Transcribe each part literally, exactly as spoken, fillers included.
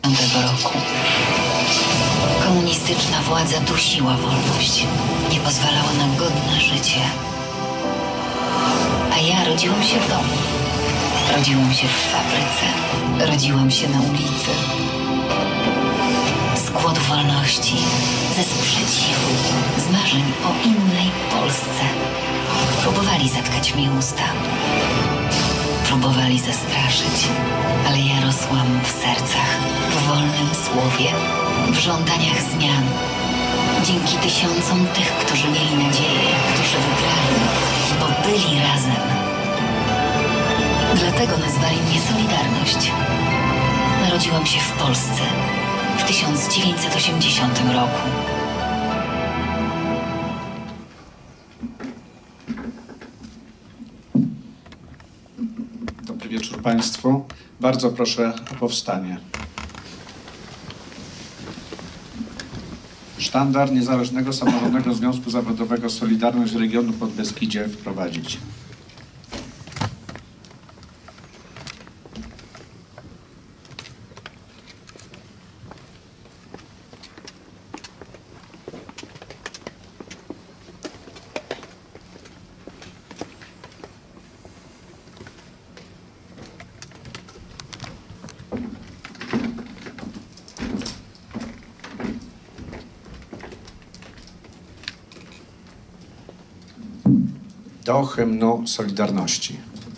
dziewięćdziesiątego roku. Komunistyczna władza dusiła wolność, nie pozwalała na godne życie. A ja rodziłam się w domu. Rodziłam się w fabryce. Rodziłam się na ulicy. Z głodu wolności, ze sprzeciwu, z marzeń o innej Polsce. Próbowali zatkać mi usta. Próbowali zastraszyć, ale ja rosłam w sercach, w wolnym słowie, w żądaniach zmian. Dzięki tysiącom tych, którzy mieli nadzieję, którzy wygrali, bo byli razem. Dlatego nazwali mnie Solidarność. Narodziłam się w Polsce w tysiąc dziewięćset osiemdziesiątym roku. Dobry wieczór Państwu. Bardzo proszę o powstanie. Sztandar Niezależnego Samorządnego Związku Zawodowego Solidarność Regionu Podbeskidzie wprowadzić. Do hymnu Solidarności.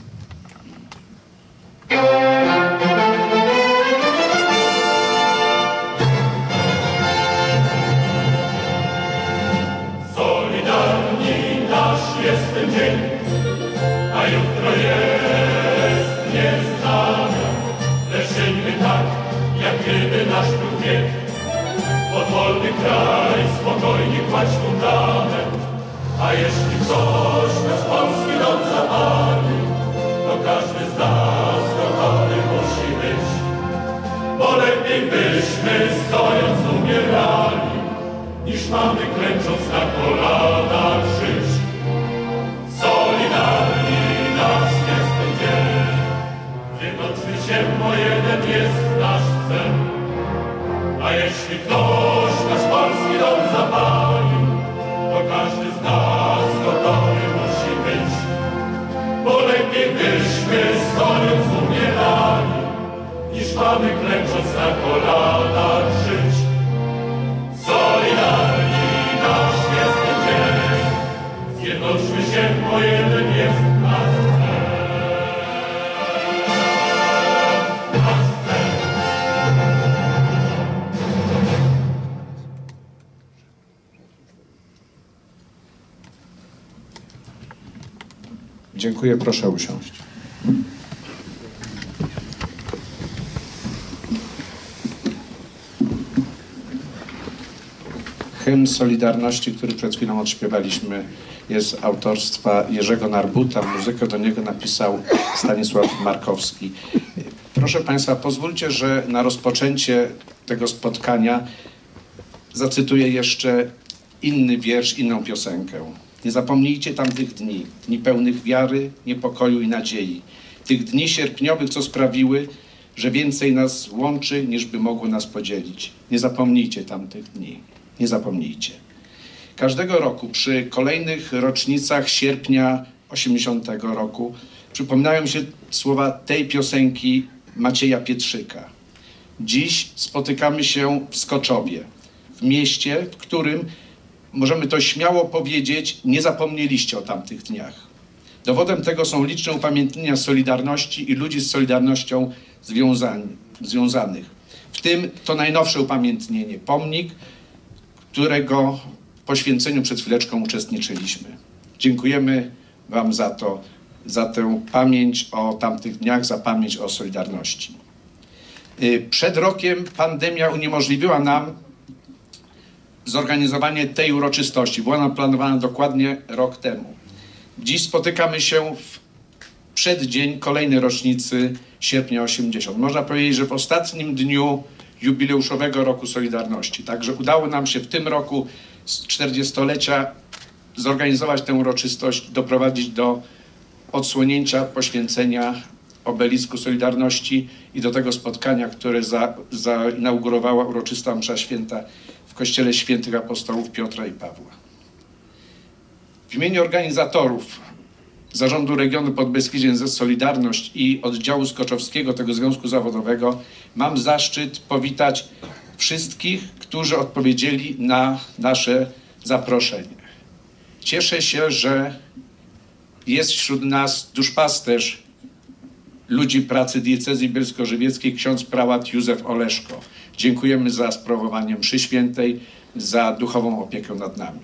Solidarni nasz jest ten dzień, a jutro jest nieznane. Lecz żyjmy tak, jak gdyby nasz był wiek. Pod wolny kraj spokojnie kładź fundament. A jeśli ktoś nasz polski dom zapali, to każdy z nas gotowy musi być. Bo lepiej byśmy stojąc umierali, niż mamy klęcząc na kolanach żyć. Solidarni nasz jest ten dzień, zjednoczmy się, bo jeden jest nasz cel. A jeśli ktoś nasz polski dom zapali, to każdy z nas gotowy musi być. Bo lepiej byśmy stojąc umierali, niż mamy klęcząc na kolanach żyć. Solidarni nasz jest ten dzień, zjednoczmy się, bo jeden jest nasz cel. Nasz cel. Dziękuję, proszę usiąść. Hymn Solidarności, który przed chwilą odśpiewaliśmy, jest autorstwa Jerzego Narbuta. Muzykę do niego napisał Stanisław Markowski. Proszę Państwa, pozwólcie, że na rozpoczęcie tego spotkania zacytuję jeszcze inny wiersz, inną piosenkę. Nie zapomnijcie tamtych dni, dni pełnych wiary, niepokoju i nadziei. Tych dni sierpniowych, co sprawiły, że więcej nas łączy, niż by mogło nas podzielić. Nie zapomnijcie tamtych dni, nie zapomnijcie. Każdego roku przy kolejnych rocznicach sierpnia osiemdziesiątego roku przypominają się słowa tej piosenki Macieja Pietrzyka. Dziś spotykamy się w Skoczowie, w mieście, w którym możemy to śmiało powiedzieć, nie zapomnieliście o tamtych dniach. Dowodem tego są liczne upamiętnienia Solidarności i ludzi z Solidarnością związani, związanych. W tym to najnowsze upamiętnienie, pomnik, którego poświęceniu przed chwileczką uczestniczyliśmy. Dziękujemy Wam za to, za tę pamięć o tamtych dniach, za pamięć o Solidarności. Przed rokiem pandemia uniemożliwiła nam zorganizowanie tej uroczystości. Była nam planowana dokładnie rok temu. Dziś spotykamy się w przeddzień kolejnej rocznicy sierpnia osiemdziesiątego. Można powiedzieć, że w ostatnim dniu jubileuszowego roku Solidarności. Także udało nam się w tym roku z czterdziestolecia zorganizować tę uroczystość, doprowadzić do odsłonięcia, poświęcenia obelisku Solidarności i do tego spotkania, które za, zainaugurowała uroczysta msza święta w Kościele Świętych Apostołów Piotra i Pawła. W imieniu organizatorów Zarządu Regionu Podbeskidzie N Z Solidarność i oddziału skoczowskiego tego związku zawodowego mam zaszczyt powitać wszystkich, którzy odpowiedzieli na nasze zaproszenie. Cieszę się, że jest wśród nas duszpasterz ludzi pracy diecezji bielsko-żywieckiej, ksiądz prałat Józef Oleszko. Dziękujemy za sprawowanie mszy świętej, za duchową opiekę nad nami.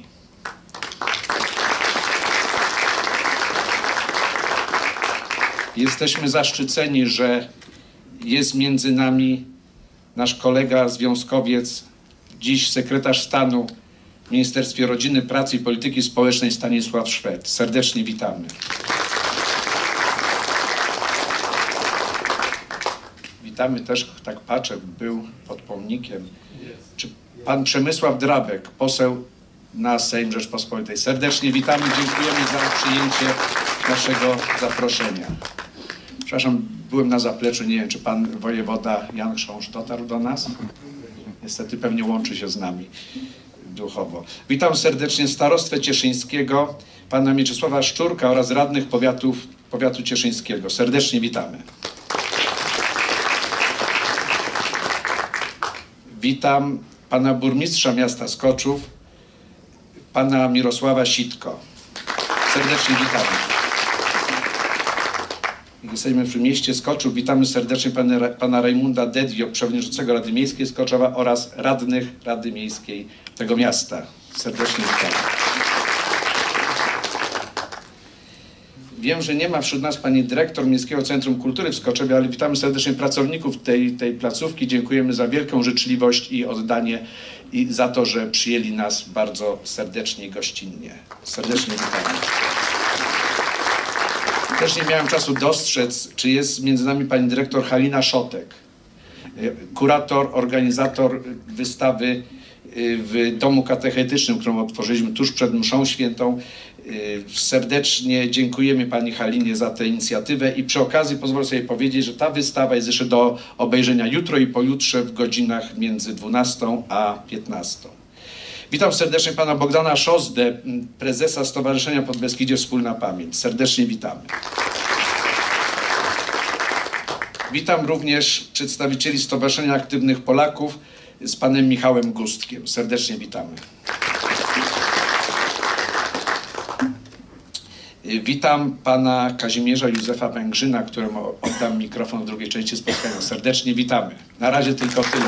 Jesteśmy zaszczyceni, że jest między nami nasz kolega, związkowiec, dziś sekretarz stanu w Ministerstwie Rodziny, Pracy i Polityki Społecznej Stanisław Szwed. Serdecznie witamy. Witamy też, tak patrzę, był pod pomnikiem, czy pan Przemysław Drabek, poseł na Sejm Rzeczpospolitej. Serdecznie witamy, dziękujemy za przyjęcie naszego zaproszenia. Przepraszam, byłem na zapleczu, nie wiem, czy pan wojewoda Jan Chrząszcz dotarł do nas? Niestety pewnie łączy się z nami duchowo. Witam serdecznie starostwę cieszyńskiego, pana Mieczysława Szczurka oraz radnych powiatów, powiatu cieszyńskiego. Serdecznie witamy. Witam pana burmistrza miasta Skoczów, pana Mirosława Sitko. Serdecznie witamy. Jesteśmy przy mieście Skoczów. Witamy serdecznie pana, pana Rajmunda Dedio, przewodniczącego Rady Miejskiej Skoczowa oraz radnych Rady Miejskiej tego miasta. Serdecznie witamy. Wiem, że nie ma wśród nas pani dyrektor Miejskiego Centrum Kultury w Skoczewie, ale witamy serdecznie pracowników tej, tej placówki. Dziękujemy za wielką życzliwość i oddanie i za to, że przyjęli nas bardzo serdecznie i gościnnie. Serdecznie witamy. Też nie miałem czasu dostrzec, czy jest między nami pani dyrektor Halina Szotek, kurator, organizator wystawy w domu katechetycznym, którą otworzyliśmy tuż przed mszą świętą. Serdecznie dziękujemy pani Halinie za tę inicjatywę i przy okazji pozwolę sobie powiedzieć, że ta wystawa jest jeszcze do obejrzenia jutro i pojutrze w godzinach między dwunastą a piętnastą. Witam serdecznie pana Bogdana Szozdę, prezesa Stowarzyszenia Podbeskidzie Wspólna Pamięć. Serdecznie witamy. Witam również przedstawicieli Stowarzyszenia Aktywnych Polaków z panem Michałem Gustkiem. Serdecznie witamy. Witam pana Kazimierza Józefa Węgrzyna, któremu oddam mikrofon w drugiej części spotkania. Serdecznie witamy. Na razie tylko tyle.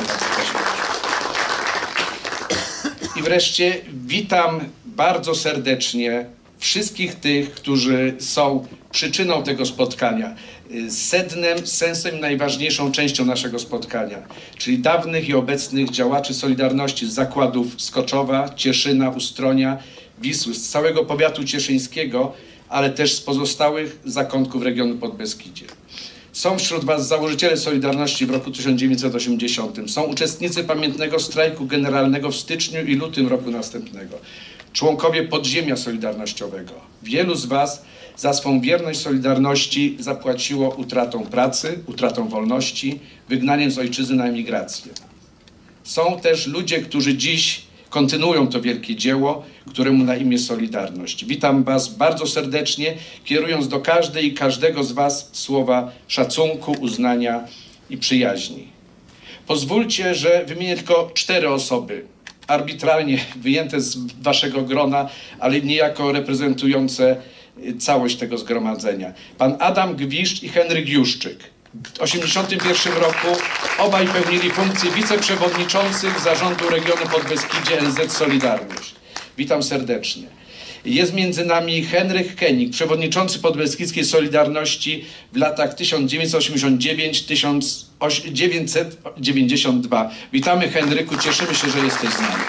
I wreszcie witam bardzo serdecznie wszystkich tych, którzy są przyczyną tego spotkania, sednem, sensem i najważniejszą częścią naszego spotkania, czyli dawnych i obecnych działaczy Solidarności z zakładów Skoczowa, Cieszyna, Ustronia, Wisły, z całego powiatu cieszyńskiego, ale też z pozostałych zakątków regionu Podbeskidzie. Są wśród was założyciele Solidarności w roku tysiąc dziewięćset osiemdziesiątym. Są uczestnicy pamiętnego strajku generalnego w styczniu i lutym roku następnego. Członkowie podziemia solidarnościowego. Wielu z was za swą wierność Solidarności zapłaciło utratą pracy, utratą wolności, wygnaniem z ojczyzny na emigrację. Są też ludzie, którzy dziś kontynuują to wielkie dzieło, któremu na imię Solidarność. Witam was bardzo serdecznie, kierując do każdej i każdego z was słowa szacunku, uznania i przyjaźni. Pozwólcie, że wymienię tylko cztery osoby, arbitralnie wyjęte z waszego grona, ale niejako reprezentujące całość tego zgromadzenia. Pan Adam Gwiszcz i Henryk Juszczyk. W tysiąc dziewięćset osiemdziesiątym pierwszym roku obaj pełnili funkcję wiceprzewodniczących Zarządu Regionu Podbeskidzie N Z Solidarność. Witam serdecznie. Jest między nami Henryk Kenik, przewodniczący Podbeskidzkiej Solidarności w latach tysiąc dziewięćset osiemdziesiąt dziewięć do tysiąc dziewięćset dziewięćdziesiąt dwa. Witamy, Henryku, cieszymy się, że jesteś z nami.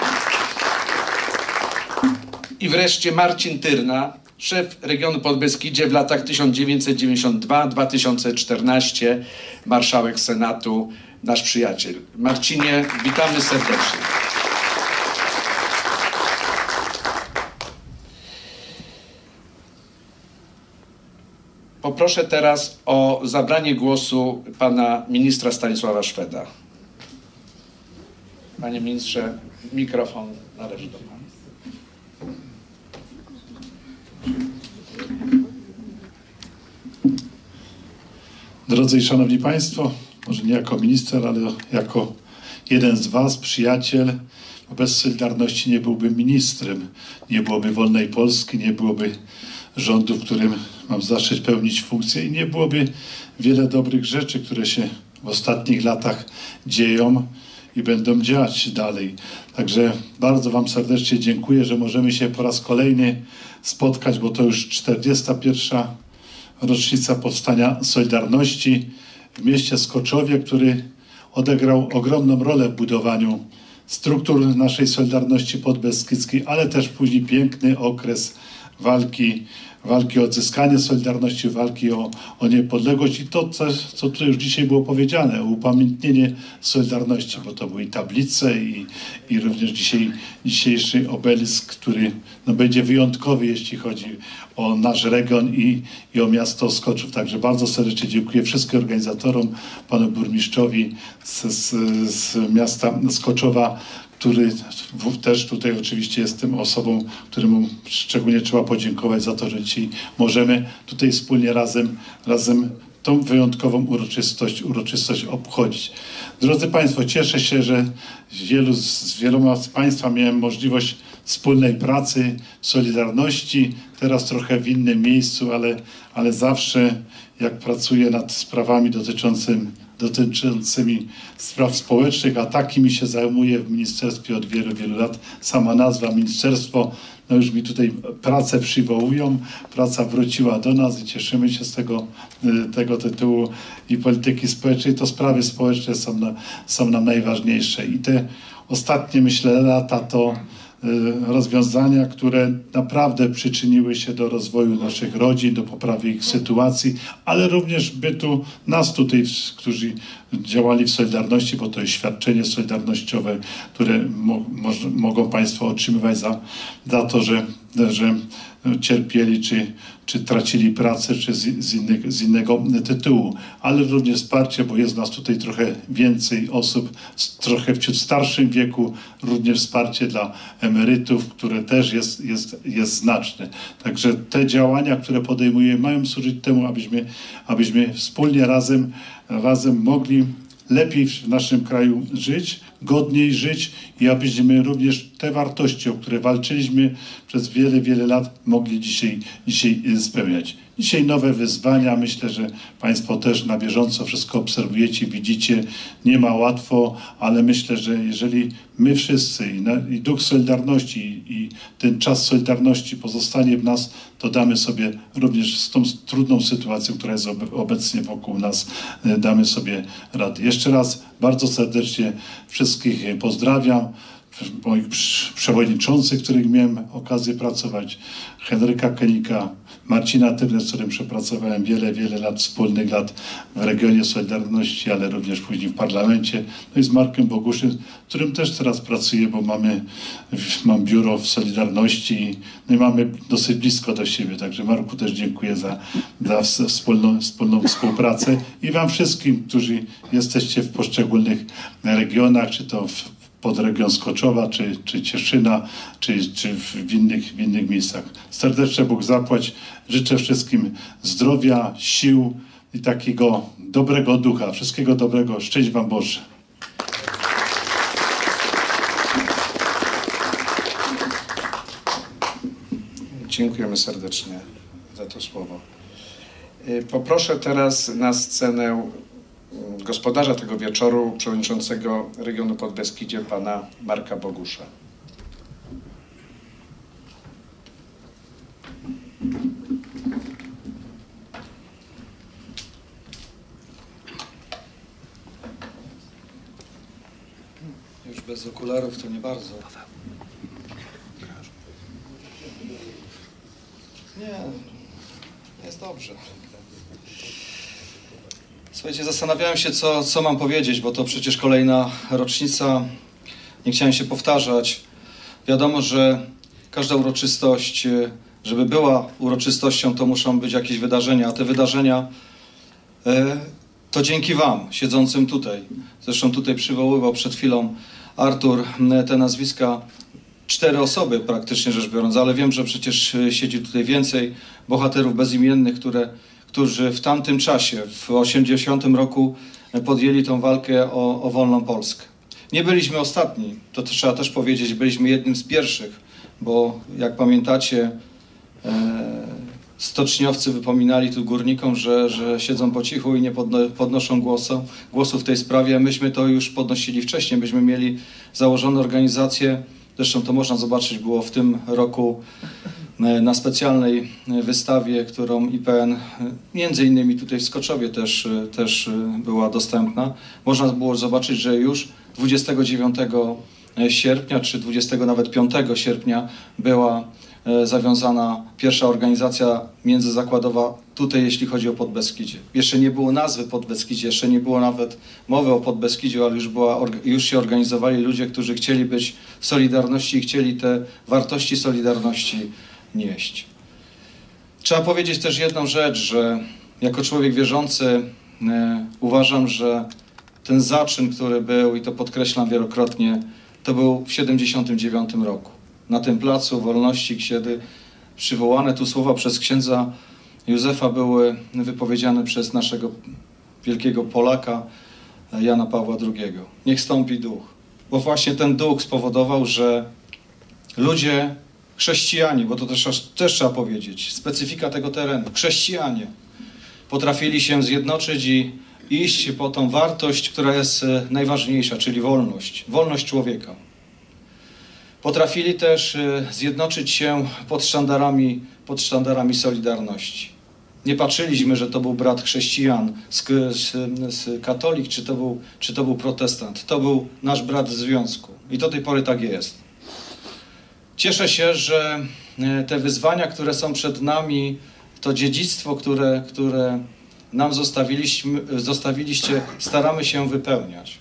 I wreszcie Marcin Tyrna, szef regionu Podbeskidzie w latach tysiąc dziewięćset dziewięćdziesiąt dwa do dwa tysiące czternastego, marszałek Senatu, nasz przyjaciel. Marcinie, witamy serdecznie. Poproszę teraz o zabranie głosu pana ministra Stanisława Szweda. Panie ministrze, mikrofon należy do pana. Drodzy i szanowni państwo, może nie jako minister, ale jako jeden z was, przyjaciel, bo bez Solidarności nie byłbym ministrem, nie byłoby wolnej Polski, nie byłoby rządu, w którym mam zaszczyt pełnić funkcję i nie byłoby wiele dobrych rzeczy, które się w ostatnich latach dzieją i będą dziać dalej. Także bardzo wam serdecznie dziękuję, że możemy się po raz kolejny spotkać, bo to już czterdziesta pierwsza rocznica powstania Solidarności w mieście Skoczowie, który odegrał ogromną rolę w budowaniu struktur naszej Solidarności podbeskidzkiej, ale też później piękny okres walki, walki o odzyskanie Solidarności, walki o, o niepodległość i to, co, co tu już dzisiaj było powiedziane, upamiętnienie Solidarności, bo to były i tablice i, i również dzisiaj, dzisiejszy obelisk, który no, będzie wyjątkowy, jeśli chodzi o nasz region i, i o miasto Skoczów. Także bardzo serdecznie dziękuję wszystkim organizatorom, panu burmistrzowi z, z, z miasta Skoczowa, który też tutaj oczywiście jest tym osobą, któremu szczególnie trzeba podziękować za to, że dzisiaj możemy tutaj wspólnie razem, razem tą wyjątkową uroczystość, uroczystość obchodzić. Drodzy państwo, cieszę się, że wielu, z wieloma z państwa miałem możliwość wspólnej pracy, Solidarności, teraz trochę w innym miejscu, ale, ale zawsze jak pracuję nad sprawami dotyczącymi dotyczącymi spraw społecznych, a takimi się zajmuję w ministerstwie od wielu, wielu lat. Sama nazwa ministerstwo, no już mi tutaj pracę przywołują, praca wróciła do nas i cieszymy się z tego, tego tytułu i polityki społecznej. To sprawy społeczne są, na, są nam najważniejsze i te ostatnie, myślę, lata to rozwiązania, które naprawdę przyczyniły się do rozwoju naszych rodzin, do poprawy ich sytuacji, ale również bytu nas tutaj, którzy działali w Solidarności, bo to jest świadczenie solidarnościowe, które mo mo mogą państwo otrzymywać za, za to, że, że cierpieli, czy, czy tracili pracę, czy z, z, innych, z innego tytułu, ale również wsparcie, bo jest nas tutaj trochę więcej osób, trochę w starszym wieku, również wsparcie dla emerytów, które też jest, jest, jest znaczne. Także te działania, które podejmujemy, mają służyć temu, abyśmy, abyśmy wspólnie razem, razem mogli lepiej w naszym kraju żyć, godniej żyć i abyśmy również te wartości, o które walczyliśmy przez wiele, wiele lat, mogli dzisiaj, dzisiaj spełniać. Dzisiaj nowe wyzwania, myślę, że państwo też na bieżąco wszystko obserwujecie, widzicie, nie ma łatwo, ale myślę, że jeżeli my wszyscy i, na, i duch Solidarności i, i ten czas Solidarności pozostanie w nas, to damy sobie również z tą trudną sytuacją, która jest obecnie wokół nas, damy sobie radę. Jeszcze raz bardzo serdecznie wszystkich pozdrawiam, moich przewodniczących, których miałem okazję pracować, Henryka Kenika, Marcina Tybne, z którym przepracowałem wiele, wiele lat, wspólnych lat w regionie Solidarności, ale również później w parlamencie. No i z Markiem Boguszem, z którym też teraz pracuję, bo mamy, mam biuro w Solidarności, no i mamy dosyć blisko do siebie. Także Marku też dziękuję za, za wspólną, wspólną współpracę i wam wszystkim, którzy jesteście w poszczególnych regionach, czy to w podregion Skoczowa, czy, czy Cieszyna, czy, czy w, innych, w innych miejscach. Serdecznie Bóg zapłać. Życzę wszystkim zdrowia, sił i takiego dobrego ducha. Wszystkiego dobrego. Szczęść wam Boże. Dziękujemy serdecznie za to słowo. Poproszę teraz na scenę gospodarza tego wieczoru, przewodniczącego regionu Podbeskidzie, pana Marka Bogusza. Już bez okularów to nie bardzo. Nie, jest dobrze. Słuchajcie, zastanawiałem się, co, co mam powiedzieć, bo to przecież kolejna rocznica. Nie chciałem się powtarzać. Wiadomo, że każda uroczystość żeby była uroczystością, to muszą być jakieś wydarzenia, a te wydarzenia e, to dzięki wam, siedzącym tutaj. Zresztą tutaj przywoływał przed chwilą Artur te nazwiska, cztery osoby praktycznie rzecz biorąc, ale wiem, że przecież siedzi tutaj więcej bohaterów bezimiennych, które, którzy w tamtym czasie, w osiemdziesiątym roku podjęli tą walkę o, o wolną Polskę. Nie byliśmy ostatni, to trzeba też powiedzieć, byliśmy jednym z pierwszych, bo jak pamiętacie, e, stoczniowcy wypominali tu górnikom, że, że siedzą po cichu i nie podno, podnoszą głosu, głosu w tej sprawie. Myśmy to już podnosili wcześniej, myśmy mieli założoną organizację, zresztą to można zobaczyć, było w tym roku na specjalnej wystawie, którą I P N, między innymi tutaj w Skoczowie też, też była dostępna. Można było zobaczyć, że już dwudziestego dziewiątego sierpnia, czy dwudziestego nawet piątego sierpnia była zawiązana pierwsza organizacja międzyzakładowa tutaj, jeśli chodzi o Podbeskidzie. Jeszcze nie było nazwy Podbeskidzie, jeszcze nie było nawet mowy o Podbeskidziu, ale już, była, już się organizowali ludzie, którzy chcieli być w Solidarności i chcieli te wartości Solidarności nieść. Trzeba powiedzieć też jedną rzecz, że jako człowiek wierzący e, uważam, że ten zaczyn, który był, i to podkreślam wielokrotnie, to był w siedemdziesiątym dziewiątym roku. Na tym Placu Wolności, kiedy przywołane tu słowa przez księdza Józefa były wypowiedziane przez naszego wielkiego Polaka, Jana Pawła drugiego. Niech stąpi duch. Bo właśnie ten duch spowodował, że ludzie, chrześcijanie, bo to też, też trzeba powiedzieć, specyfika tego terenu, chrześcijanie potrafili się zjednoczyć i iść po tą wartość, która jest najważniejsza, czyli wolność, wolność człowieka. Potrafili też zjednoczyć się pod sztandarami, pod sztandarami Solidarności. Nie patrzyliśmy, że to był brat chrześcijan, z, z, z katolik, czy to, był, czy to był protestant. To był nasz brat w związku. I do tej pory tak jest. Cieszę się, że te wyzwania, które są przed nami, to dziedzictwo, które, które nam zostawiliśmy, zostawiliście, staramy się wypełniać.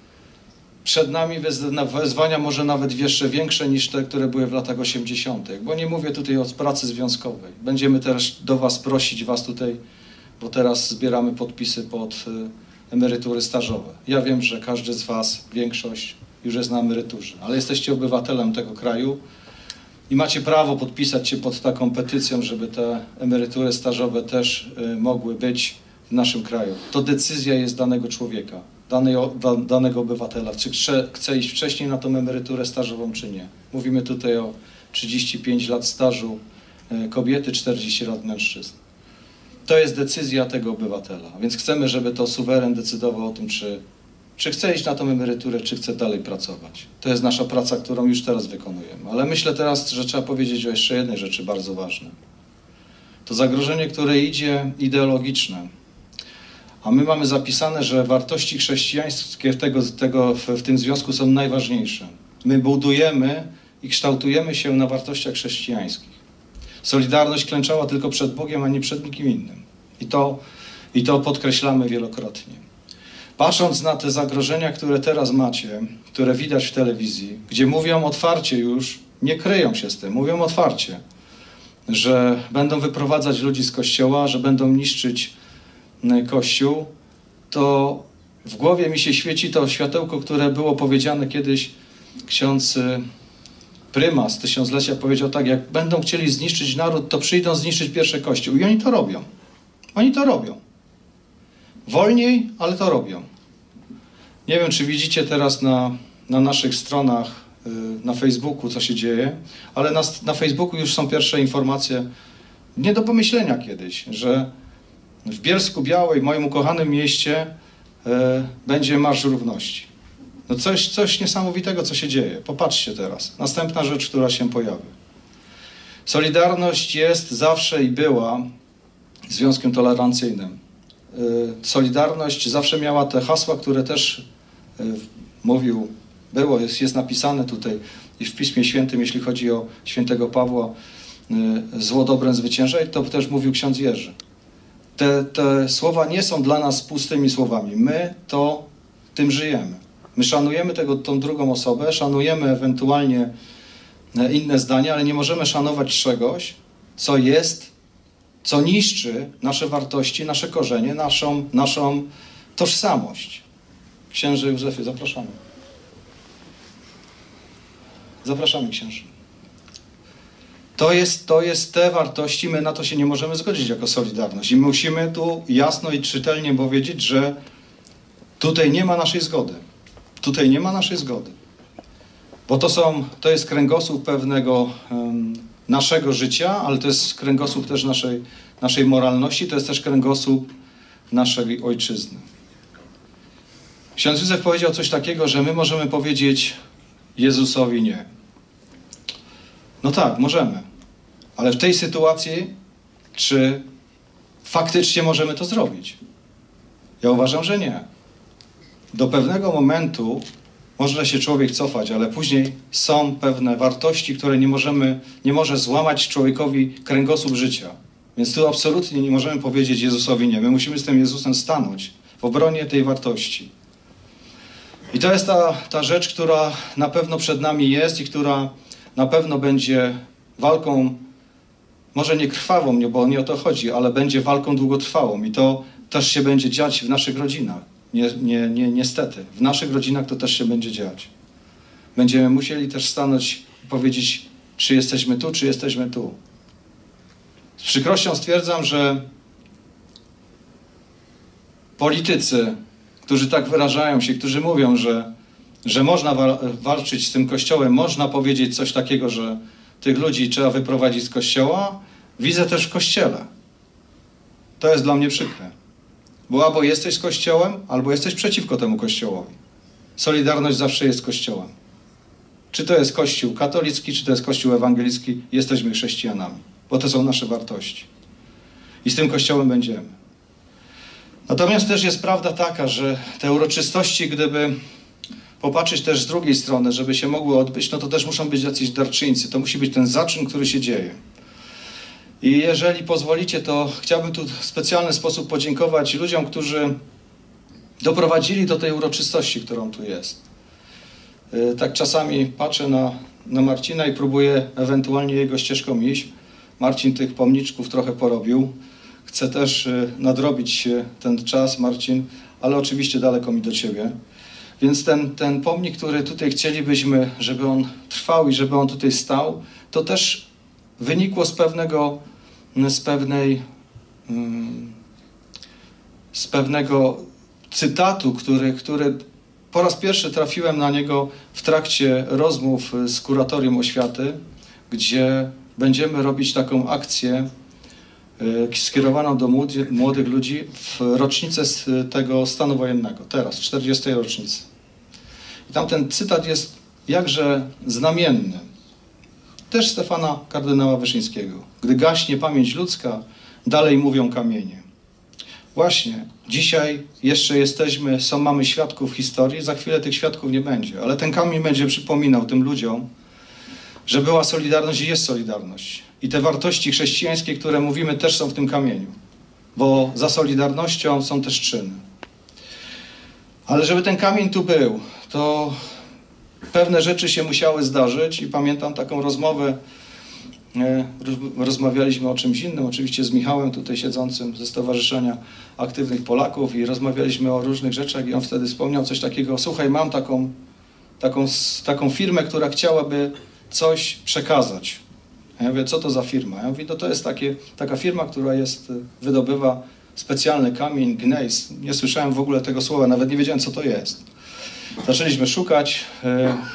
Przed nami wyzwania może nawet jeszcze większe niż te, które były w latach osiemdziesiątych. Bo nie mówię tutaj o pracy związkowej. Będziemy też do was prosić, was tutaj, bo teraz zbieramy podpisy pod emerytury stażowe. Ja wiem, że każdy z was, większość, już jest na emeryturze, ale jesteście obywatelem tego kraju i macie prawo podpisać się pod taką petycją, żeby te emerytury stażowe też mogły być w naszym kraju. To decyzja jest danego człowieka. Danego, danego obywatela, czy chce, chce iść wcześniej na tą emeryturę stażową, czy nie. Mówimy tutaj o trzydzieści pięć lat stażu kobiety, czterdzieści lat mężczyzn. To jest decyzja tego obywatela, więc chcemy, żeby to suweren decydował o tym, czy, czy chce iść na tą emeryturę, czy chce dalej pracować. To jest nasza praca, którą już teraz wykonujemy. Ale myślę teraz, że trzeba powiedzieć o jeszcze jednej rzeczy bardzo ważnej. To zagrożenie, które idzie ideologiczne. A my mamy zapisane, że wartości chrześcijańskie tego, tego, w tym związku są najważniejsze. My budujemy i kształtujemy się na wartościach chrześcijańskich. Solidarność klęczała tylko przed Bogiem, a nie przed nikim innym. I to, i to podkreślamy wielokrotnie. Patrząc na te zagrożenia, które teraz macie, które widać w telewizji, gdzie mówią otwarcie już, nie kryją się z tym, mówią otwarcie, że będą wyprowadzać ludzi z kościoła, że będą niszczyć Kościół, to w głowie mi się świeci to światełko, które było powiedziane kiedyś. Ksiądz prymas tysiąclecia powiedział tak, jak będą chcieli zniszczyć naród, to przyjdą zniszczyć pierwszy Kościół. I oni to robią. Oni to robią. Wolniej, ale to robią. Nie wiem, czy widzicie teraz na, na naszych stronach, na Facebooku, co się dzieje, ale na, na Facebooku już są pierwsze informacje, nie do pomyślenia kiedyś, że w Bielsku Białej, moim ukochanym mieście, e, będzie Marsz Równości. No coś, coś niesamowitego, co się dzieje. Popatrzcie teraz. Następna rzecz, która się pojawi. Solidarność jest zawsze i była związkiem tolerancyjnym. E, Solidarność zawsze miała te hasła, które też e, mówił, było, jest, jest napisane tutaj i w Piśmie Świętym, jeśli chodzi o świętego Pawła, e, zło dobrem zwycięża, i to też mówił ksiądz Jerzy. Te, te słowa nie są dla nas pustymi słowami. My to tym żyjemy. My szanujemy tego, tą drugą osobę, szanujemy ewentualnie inne zdania, ale nie możemy szanować czegoś, co jest, co niszczy nasze wartości, nasze korzenie, naszą, naszą tożsamość. Księże Józefie, zapraszamy. Zapraszamy, księży. To jest, to jest te wartości, my na to się nie możemy zgodzić jako Solidarność. I musimy tu jasno i czytelnie powiedzieć, że tutaj nie ma naszej zgody. Tutaj nie ma naszej zgody. Bo to są, to jest kręgosłup pewnego um, naszego życia, ale to jest kręgosłup też naszej, naszej moralności, to jest też kręgosłup naszej ojczyzny. Ksiądz Józef powiedział coś takiego, że my możemy powiedzieć Jezusowi nie. No tak, możemy. Ale w tej sytuacji, czy faktycznie możemy to zrobić? Ja uważam, że nie. Do pewnego momentu może się człowiek cofać, ale później są pewne wartości, które nie możemy, nie może złamać człowiekowi kręgosłup życia. Więc tu absolutnie nie możemy powiedzieć Jezusowi nie. My musimy z tym Jezusem stanąć w obronie tej wartości. I to jest ta, ta rzecz, która na pewno przed nami jest i która na pewno będzie walką, może nie krwawą, nie, bo nie o to chodzi, ale będzie walką długotrwałą i to też się będzie dziać w naszych rodzinach. Nie, nie, nie, niestety, w naszych rodzinach to też się będzie dziać. Będziemy musieli też stanąć i powiedzieć, czy jesteśmy tu, czy jesteśmy tu. Z przykrością stwierdzam, że politycy, którzy tak wyrażają się, którzy mówią, że, że można wa walczyć z tym Kościołem, można powiedzieć coś takiego, że tych ludzi trzeba wyprowadzić z Kościoła, widzę też w Kościele. To jest dla mnie przykre. Bo albo jesteś z Kościołem, albo jesteś przeciwko temu Kościołowi. Solidarność zawsze jest Kościołem. Czy to jest Kościół katolicki, czy to jest Kościół ewangelicki, jesteśmy chrześcijanami. Bo to są nasze wartości. I z tym Kościołem będziemy. Natomiast też jest prawda taka, że te uroczystości, gdyby popatrzeć też z drugiej strony, żeby się mogły odbyć, no to też muszą być jacyś darczyńcy. To musi być ten zaczyn, który się dzieje. I jeżeli pozwolicie, to chciałbym tu w specjalny sposób podziękować ludziom, którzy doprowadzili do tej uroczystości, którą tu jest. Tak czasami patrzę na, na Marcina i próbuję ewentualnie jego ścieżką iść. Marcin tych pomniczków trochę porobił. Chcę też nadrobić ten czas, Marcin, ale oczywiście daleko mi do ciebie. Więc ten, ten pomnik, który tutaj chcielibyśmy, żeby on trwał i żeby on tutaj stał, to też wynikło z pewnego, z pewnej, z pewnego cytatu, który, który po raz pierwszy trafiłem na niego w trakcie rozmów z kuratorium oświaty, gdzie będziemy robić taką akcję skierowaną do młodych ludzi w rocznicę tego stanu wojennego, teraz, czterdziestej rocznicy. I tam ten cytat jest jakże znamienny. Też Stefana kardynała Wyszyńskiego. Gdy gaśnie pamięć ludzka, dalej mówią kamienie. Właśnie, dzisiaj jeszcze jesteśmy, są, mamy świadków historii, za chwilę tych świadków nie będzie, ale ten kamień będzie przypominał tym ludziom, że była Solidarność i jest Solidarność. I te wartości chrześcijańskie, które mówimy, też są w tym kamieniu, bo za Solidarnością są też czyny. Ale żeby ten kamień tu był, to pewne rzeczy się musiały zdarzyć i pamiętam taką rozmowę, rozmawialiśmy o czymś innym, oczywiście z Michałem tutaj siedzącym ze Stowarzyszenia Aktywnych Polaków i rozmawialiśmy o różnych rzeczach i on wtedy wspomniał coś takiego, słuchaj, mam taką, taką, taką firmę, która chciałaby coś przekazać. A ja mówię, co to za firma? Ja mówię, no to jest takie, taka firma, która jest, wydobywa specjalny kamień, gnejs. Nie słyszałem w ogóle tego słowa, nawet nie wiedziałem, co to jest. Zaczęliśmy szukać yy,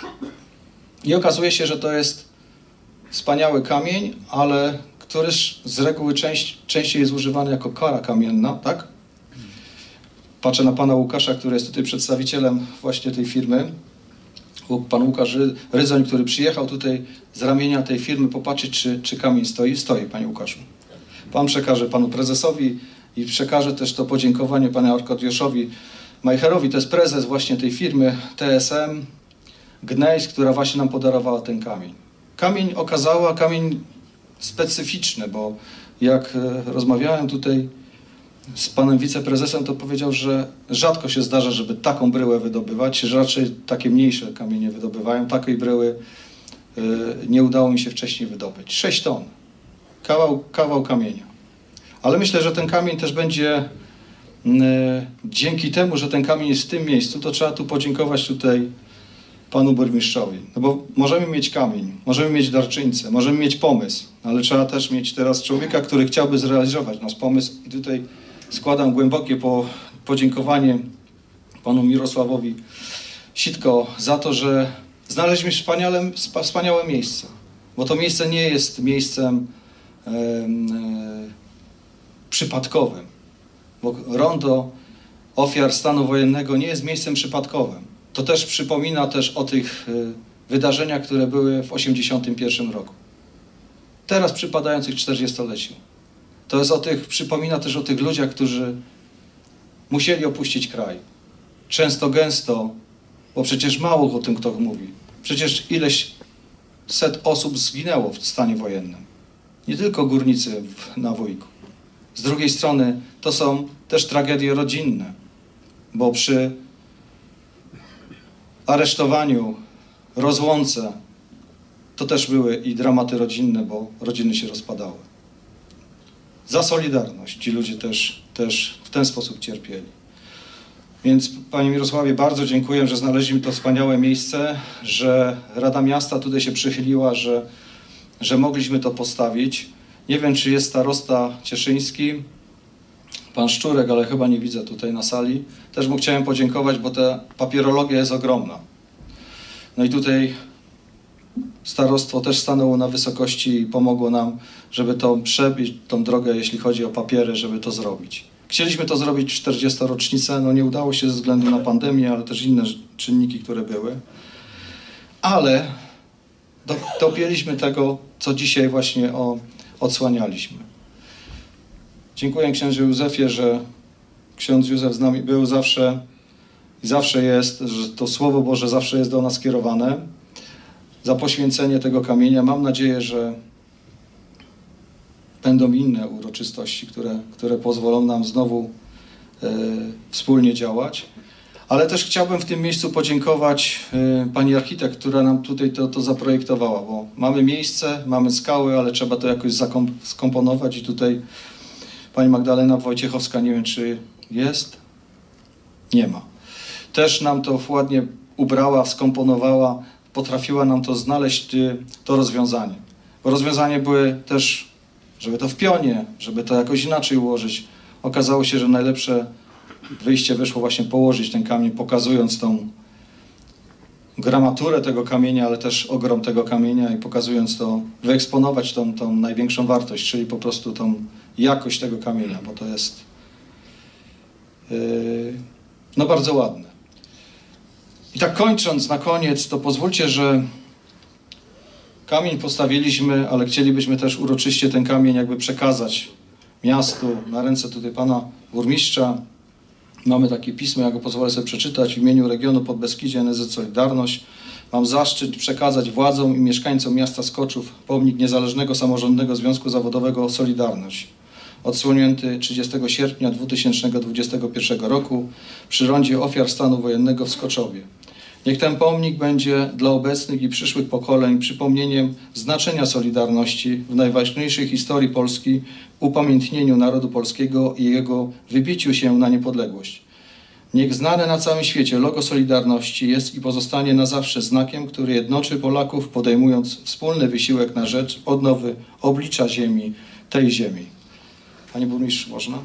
i okazuje się, że to jest wspaniały kamień, ale który z reguły część, częściej jest używany jako kara kamienna, tak? Patrzę na pana Łukasza, który jest tutaj przedstawicielem właśnie tej firmy. Pan Łukasz Rydzoń, który przyjechał tutaj z ramienia tej firmy popatrzeć, czy, czy kamień stoi. Stoi, panie Łukaszu. Pan przekaże panu prezesowi i przekaże też to podziękowanie panu Arkadiuszowi Majcherowi. To jest prezes właśnie tej firmy T S M Gnejs, która właśnie nam podarowała ten kamień. Kamień okazała, kamień specyficzny, bo jak rozmawiałem tutaj z panem wiceprezesem, to powiedział, że rzadko się zdarza, żeby taką bryłę wydobywać, że raczej takie mniejsze kamienie wydobywają. Takiej bryły y, nie udało mi się wcześniej wydobyć. sześć ton. kawał, kawał kamienia. Ale myślę, że ten kamień też będzie, yy, dzięki temu, że ten kamień jest w tym miejscu, to trzeba tu podziękować tutaj panu burmistrzowi. No bo możemy mieć kamień, możemy mieć darczyńcę, możemy mieć pomysł, ale trzeba też mieć teraz człowieka, który chciałby zrealizować nasz pomysł. I tutaj składam głębokie po, podziękowanie panu Mirosławowi Sitko za to, że znaleźliśmy wspaniałe, wspaniałe miejsce. Bo to miejsce nie jest miejscem e, e, przypadkowym. Bo rondo ofiar stanu wojennego nie jest miejscem przypadkowym. To też przypomina też o tych y, wydarzeniach, które były w osiemdziesiątym pierwszym roku. Teraz przypadających czterdziestoleciu. To jest o tych, przypomina też o tych ludziach, którzy musieli opuścić kraj. Często, gęsto, bo przecież mało o tym kto mówi. Przecież ileś set osób zginęło w stanie wojennym. Nie tylko górnicy w, na Wujku. Z drugiej strony to są też tragedie rodzinne, bo przy aresztowaniu, rozłące, to też były i dramaty rodzinne, bo rodziny się rozpadały. Za Solidarność ci ludzie też, też w ten sposób cierpieli. Więc panie Mirosławie, bardzo dziękuję, że znaleźliśmy to wspaniałe miejsce, że Rada Miasta tutaj się przychyliła, że, że mogliśmy to postawić. Nie wiem, czy jest starosta cieszyński, pan Szczurek, ale chyba nie widzę tutaj na sali. Też mu chciałem podziękować, bo ta papierologia jest ogromna. No i tutaj starostwo też stanęło na wysokości i pomogło nam, żeby to przebić, tą drogę, jeśli chodzi o papiery, żeby to zrobić. Chcieliśmy to zrobić w czterdziestą rocznicę, no nie udało się ze względu na pandemię, ale też inne czynniki, które były. Ale do, dopięliśmy tego, co dzisiaj właśnie o, odsłanialiśmy. Dziękuję księdzu Józefie, że ksiądz Józef z nami był zawsze i zawsze jest, że to Słowo Boże zawsze jest do nas skierowane. Za poświęcenie tego kamienia. Mam nadzieję, że będą inne uroczystości, które, które pozwolą nam znowu e, wspólnie działać. Ale też chciałbym w tym miejscu podziękować e, pani architekt, która nam tutaj to, to zaprojektowała, bo mamy miejsce, mamy skały, ale trzeba to jakoś zakom- skomponować i tutaj pani Magdalena Wojciechowska, nie wiem czy jest, nie ma. Też nam to ładnie ubrała, skomponowała, potrafiła nam to znaleźć, to rozwiązanie. Bo rozwiązania były też, żeby to w pionie, żeby to jakoś inaczej ułożyć. Okazało się, że najlepsze wyjście wyszło właśnie położyć ten kamień, pokazując tą gramaturę tego kamienia, ale też ogrom tego kamienia i pokazując to, wyeksponować tą, tą największą wartość, czyli po prostu tą jakość tego kamienia, bo to jest yy, no bardzo ładne. I tak kończąc na koniec, to pozwólcie, że kamień postawiliśmy, ale chcielibyśmy też uroczyście ten kamień jakby przekazać miastu na ręce tutaj pana burmistrza. Mamy takie pismo, ja go pozwolę sobie przeczytać w imieniu regionu Podbeskidzie N S Z Solidarność. Mam zaszczyt przekazać władzom i mieszkańcom miasta Skoczów pomnik Niezależnego Samorządnego Związku Zawodowego Solidarność, odsłonięty trzydziestego sierpnia dwa tysiące dwudziestego pierwszego roku przy rondzie ofiar stanu wojennego w Skoczowie. Niech ten pomnik będzie dla obecnych i przyszłych pokoleń przypomnieniem znaczenia Solidarności w najważniejszej historii Polski, upamiętnieniu narodu polskiego i jego wybiciu się na niepodległość. Niech znane na całym świecie logo Solidarności jest i pozostanie na zawsze znakiem, który jednoczy Polaków, podejmując wspólny wysiłek na rzecz odnowy oblicza ziemi, tej ziemi. Panie burmistrzu, można?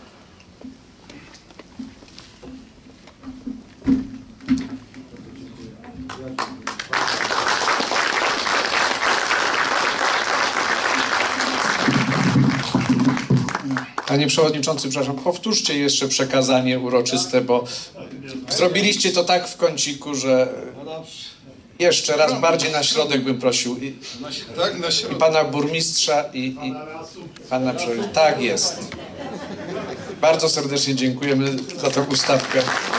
Panie przewodniczący, przepraszam, powtórzcie jeszcze przekazanie uroczyste, bo zrobiliście to tak w kąciku, że jeszcze raz bardziej na środek bym prosił. I, Tak, na środek. i pana burmistrza i, i pana przewodniczącego. Tak jest. Bardzo serdecznie dziękujemy za tę ustawkę.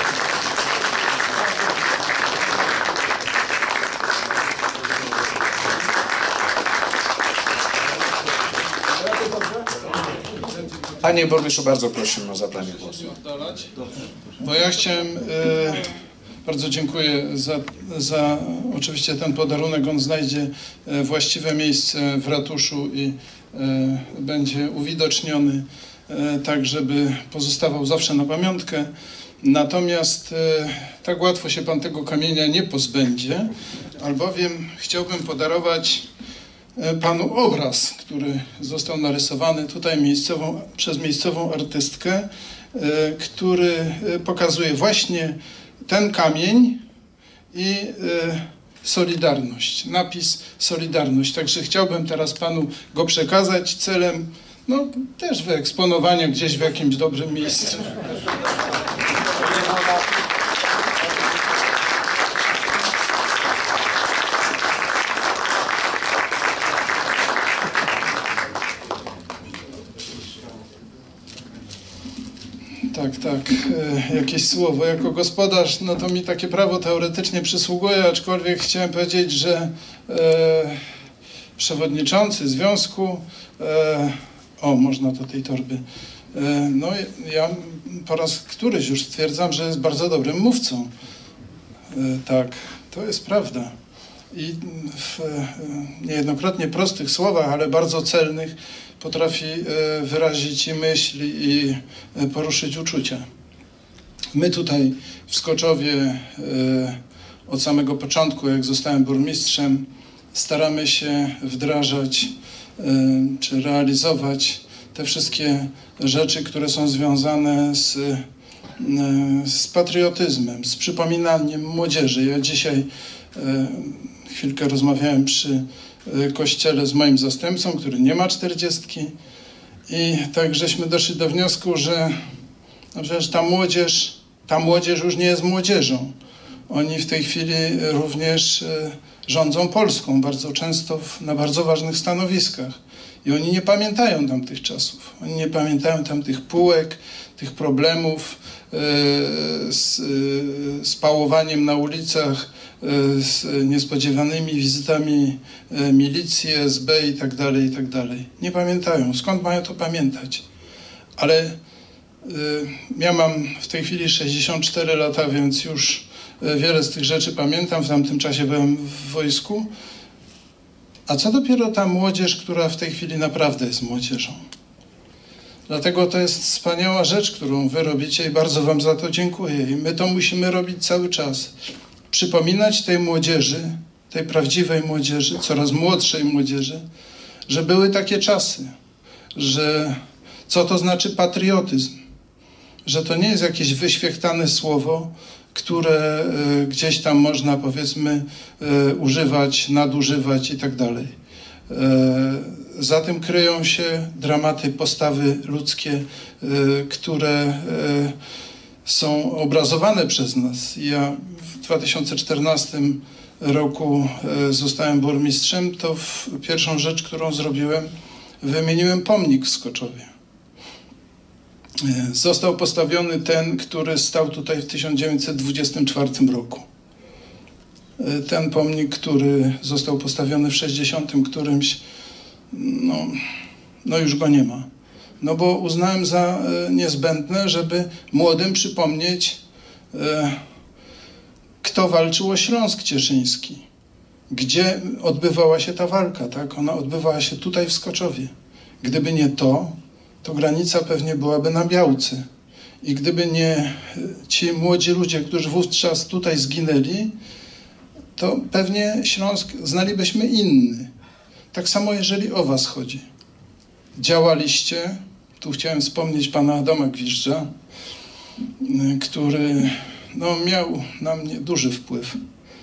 Panie burmistrzu, bardzo prosimy o zabranie głosu. Bo ja chciałem, e, bardzo dziękuję za, za oczywiście ten podarunek. On znajdzie e, właściwe miejsce w ratuszu i będzie uwidoczniony, tak żeby pozostawał zawsze na pamiątkę. Natomiast tak łatwo się pan tego kamienia nie pozbędzie, albowiem chciałbym podarować panu obraz, który został narysowany tutaj miejscową, przez miejscową artystkę, który pokazuje właśnie ten kamień i Solidarność, napis Solidarność. Także chciałbym teraz panu go przekazać celem no, też wyeksponowania gdzieś w jakimś dobrym miejscu. Tak, tak, e, jakieś słowo. Jako gospodarz, no to mi takie prawo teoretycznie przysługuje, aczkolwiek chciałem powiedzieć, że e, przewodniczący związku, e, o, można do tej torby, e, no ja po raz któryś już stwierdzam, że jest bardzo dobrym mówcą. E, tak, to jest prawda. I w e, niejednokrotnie prostych słowach, ale bardzo celnych, potrafi wyrazić i myśli, i poruszyć uczucia. My tutaj w Skoczowie od samego początku, jak zostałem burmistrzem, staramy się wdrażać czy realizować te wszystkie rzeczy, które są związane z, z patriotyzmem, z przypominaniem młodzieży. Ja dzisiaj chwilkę rozmawiałem przy kościele z moim zastępcą, który nie ma czterdziestki, i tak żeśmy doszli do wniosku, że no przecież ta młodzież, ta młodzież już nie jest młodzieżą. Oni w tej chwili również rządzą Polską, bardzo często w, na bardzo ważnych stanowiskach. I oni nie pamiętają tamtych czasów. Oni nie pamiętają tamtych półek, tych problemów yy, z, yy, z pałowaniem na ulicach, z niespodziewanymi wizytami milicji, S B i tak dalej, i tak dalej. Nie pamiętają. Skąd mają to pamiętać? Ale y, ja mam w tej chwili sześćdziesiąt cztery lata, więc już wiele z tych rzeczy pamiętam. W tamtym czasie byłem w wojsku. A co dopiero ta młodzież, która w tej chwili naprawdę jest młodzieżą? Dlatego to jest wspaniała rzecz, którą wy robicie i bardzo wam za to dziękuję. I my to musimy robić cały czas. Przypominać tej młodzieży, tej prawdziwej młodzieży, coraz młodszej młodzieży, że były takie czasy, że co to znaczy patriotyzm, że to nie jest jakieś wyświechtane słowo, które y, gdzieś tam można, powiedzmy, y, używać, nadużywać i tak dalej. Y, za tym kryją się dramaty, postawy ludzkie, y, które y, są obrazowane przez nas. Ja w dwa tysiące czternastym roku zostałem burmistrzem, to w pierwszą rzecz, którą zrobiłem, wymieniłem pomnik w Skoczowie. Został postawiony ten, który stał tutaj w tysiąc dziewięćset dwudziestym czwartym roku. Ten pomnik, który został postawiony w sześćdziesiątym którymś, no, no już go nie ma. No bo uznałem za niezbędne, żeby młodym przypomnieć, kto walczył o Śląsk Cieszyński, gdzie odbywała się ta walka, tak? Ona odbywała się tutaj w Skoczowie. Gdyby nie to, to granica pewnie byłaby na Białce. I gdyby nie ci młodzi ludzie, którzy wówczas tutaj zginęli, to pewnie Śląsk znalibyśmy inny. Tak samo jeżeli o was chodzi. Działaliście, tu chciałem wspomnieć pana Adama Gwizdża, który no, miał na mnie duży wpływ.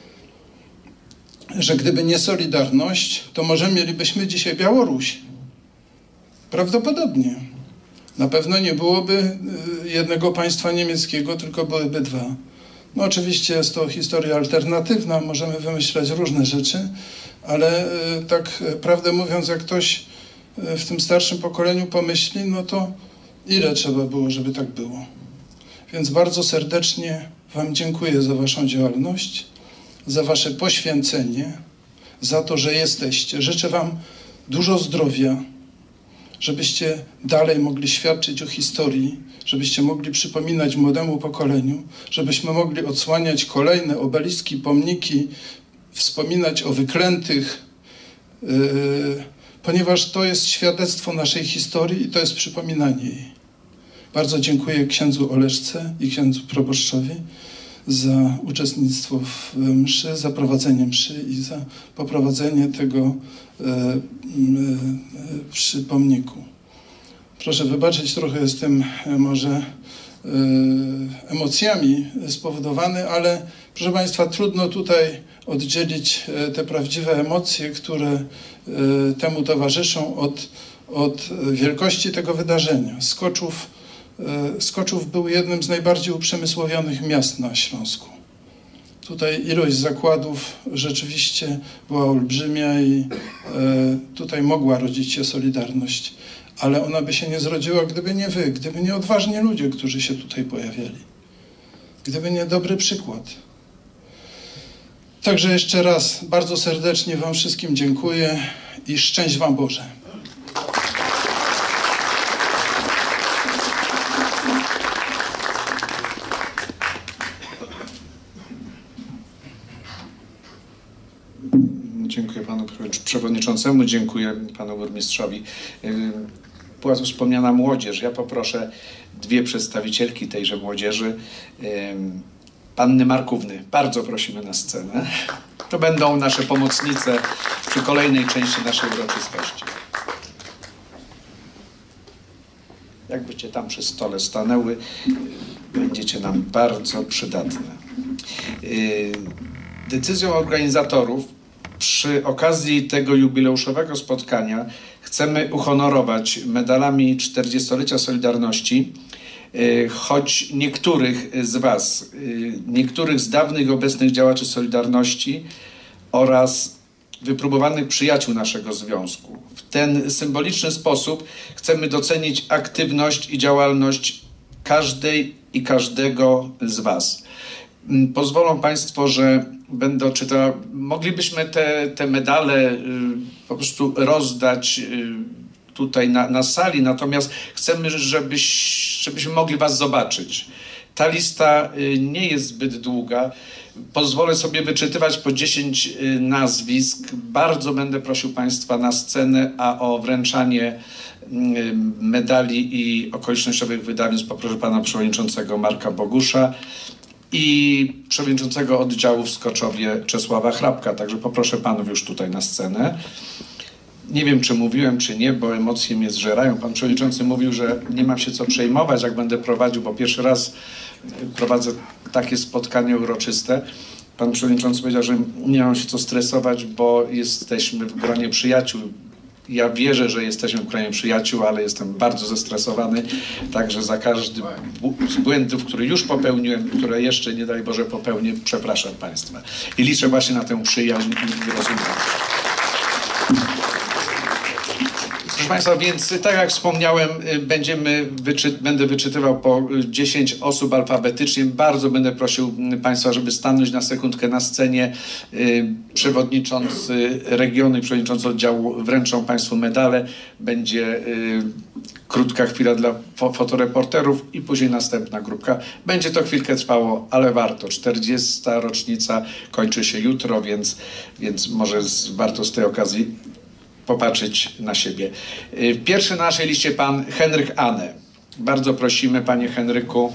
Że gdyby nie Solidarność, to może mielibyśmy dzisiaj Białoruś. Prawdopodobnie. Na pewno nie byłoby jednego państwa niemieckiego, tylko byłyby dwa. No oczywiście jest to historia alternatywna, możemy wymyślać różne rzeczy, ale tak prawdę mówiąc, jak ktoś w tym starszym pokoleniu pomyśli, no to ile trzeba było, żeby tak było. Więc bardzo serdecznie wam dziękuję za waszą działalność, za wasze poświęcenie, za to, że jesteście. Życzę wam dużo zdrowia, żebyście dalej mogli świadczyć o historii, żebyście mogli przypominać młodemu pokoleniu, żebyśmy mogli odsłaniać kolejne obeliski, pomniki, wspominać o wyklętych, yy, ponieważ to jest świadectwo naszej historii i to jest przypominanie jej. Bardzo dziękuję księdzu Oleszce i księdzu proboszczowi za uczestnictwo w mszy, za prowadzenie mszy i za poprowadzenie tego e, e, przy pomniku. Proszę wybaczyć, trochę jestem e, może e, emocjami spowodowany, ale proszę Państwa, trudno tutaj oddzielić e, te prawdziwe emocje, które e, temu towarzyszą od, od wielkości tego wydarzenia. Skoczów Skoczów był jednym z najbardziej uprzemysłowionych miast na Śląsku. Tutaj ilość zakładów rzeczywiście była olbrzymia i tutaj mogła rodzić się Solidarność, ale ona by się nie zrodziła, gdyby nie wy, gdyby nie odważni ludzie, którzy się tutaj pojawiali, gdyby nie dobry przykład. Także jeszcze raz bardzo serdecznie wam wszystkim dziękuję i szczęść wam Boże. Dziękuję panu przewodniczącemu, dziękuję panu burmistrzowi. Była tu wspomniana młodzież. Ja poproszę dwie przedstawicielki tejże młodzieży. Panny Markówny, bardzo prosimy na scenę. To będą nasze pomocnice przy kolejnej części naszej uroczystości. Jakbyście tam przy stole stanęły, będziecie nam bardzo przydatne. Decyzją organizatorów przy okazji tego jubileuszowego spotkania chcemy uhonorować medalami czterdziestolecia Solidarności, choć niektórych z was, niektórych z dawnych obecnych działaczy Solidarności oraz wypróbowanych przyjaciół naszego związku. W ten symboliczny sposób chcemy docenić aktywność i działalność każdej i każdego z was. Pozwolą Państwo, że będę odczytał, moglibyśmy te, te medale y, po prostu rozdać y, tutaj na, na sali, natomiast chcemy, żebyś, żebyśmy mogli was zobaczyć. Ta lista y, nie jest zbyt długa. Pozwolę sobie wyczytywać po dziesięć y, nazwisk. Bardzo będę prosił Państwa na scenę, a o wręczanie y, medali i okolicznościowych wydawnictw poproszę Pana Przewodniczącego Marka Bogusza i przewodniczącego oddziału w Skoczowie Czesława Hrabka. Także poproszę panów już tutaj na scenę. Nie wiem, czy mówiłem, czy nie, bo emocje mnie zżerają. Pan przewodniczący mówił, że nie mam się co przejmować, jak będę prowadził, bo pierwszy raz prowadzę takie spotkanie uroczyste. Pan przewodniczący powiedział, że nie mam się co stresować, bo jesteśmy w gronie przyjaciół. Ja wierzę, że jesteśmy w gronie przyjaciół, ale jestem bardzo zestresowany, także za każdy z błędów, które już popełniłem, które jeszcze, nie daj Boże, popełnię, przepraszam Państwa. I liczę właśnie na tę przyjaźń i rozumienie. Proszę Państwa, więc tak jak wspomniałem, będziemy wyczy będę wyczytywał po dziesięć osób alfabetycznie. Bardzo będę prosił Państwa, żeby stanąć na sekundkę na scenie. Przewodniczący regionu i przewodniczący oddziału wręczą Państwu medale. Będzie krótka chwila dla fo fotoreporterów i później następna grupka. Będzie to chwilkę trwało, ale warto. czterdziesta rocznica kończy się jutro, więc, więc może z, warto z tej okazji popatrzeć na siebie. Pierwszy na naszej liście pan Henryk Ane. Bardzo prosimy, panie Henryku.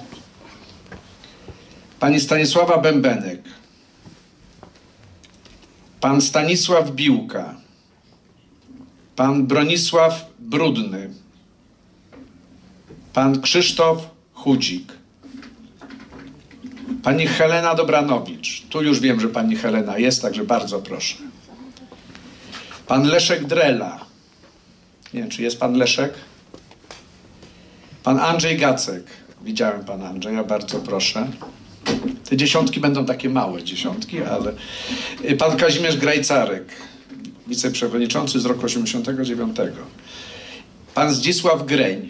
Pani Stanisława Bębenek. Pan Stanisław Biłka. Pan Bronisław Brudny. Pan Krzysztof Chudzik. Pani Helena Dobranowicz. Tu już wiem, że pani Helena jest, także bardzo proszę. Pan Leszek Drela. Nie wiem, czy jest pan Leszek? Pan Andrzej Gacek. Widziałem pana Andrzeja, bardzo proszę. Te dziesiątki będą takie małe dziesiątki, ale... Pan Kazimierz Grajcarek, wiceprzewodniczący z roku osiemdziesiątego dziewiątego. Pan Zdzisław Greń.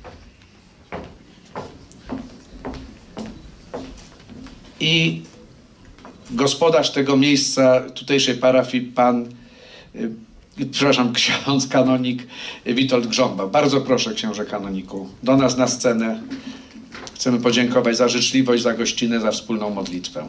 I gospodarz tego miejsca, tutejszej parafii, pan, przepraszam, ksiądz kanonik Witold Grząba. Bardzo proszę, księże kanoniku, do nas na scenę. Chcemy podziękować za życzliwość, za gościnę, za wspólną modlitwę.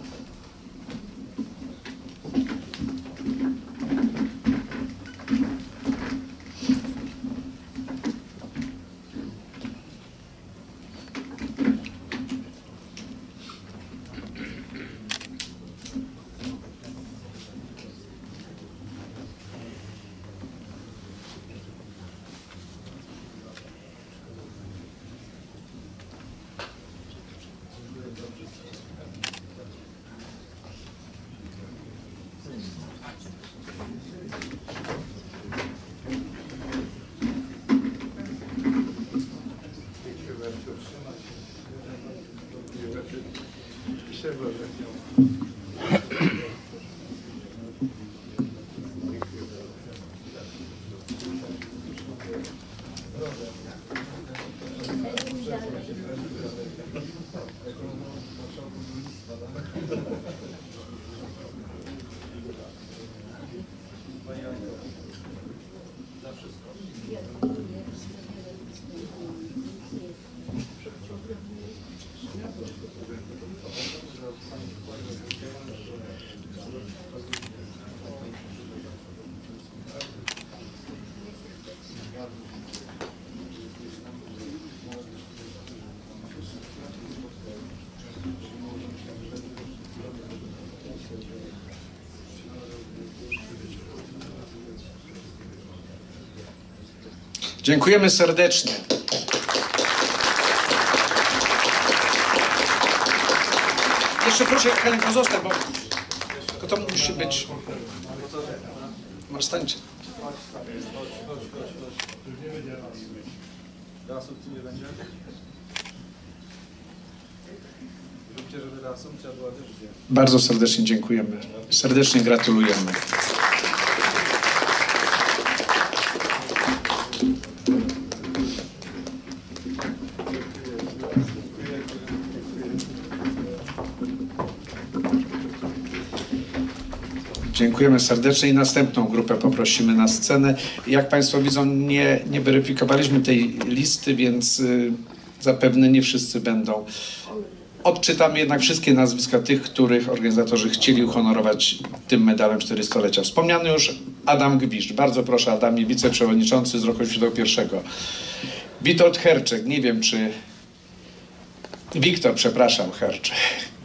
Dziękujemy serdecznie. Jeszcze proszę, Helenko, zostań, bo tylko to musi być... Może stańcie. Reasumpcji nie będzie? Róbcie, żeby reasumpcja była też gdzie. Bardzo serdecznie dziękujemy. Serdecznie gratulujemy. Dziękujemy serdecznie i następną grupę poprosimy na scenę. Jak Państwo widzą, nie, nie weryfikowaliśmy tej listy, więc y, zapewne nie wszyscy będą. Odczytamy jednak wszystkie nazwiska tych, których organizatorzy chcieli uhonorować tym medalem czterystolecia. Wspomniany już Adam Gwiszcz. Bardzo proszę, Adamie, wiceprzewodniczący z roku osiemdziesiątego pierwszego. Witold Herczek, nie wiem czy... Wiktor, przepraszam, Herczek.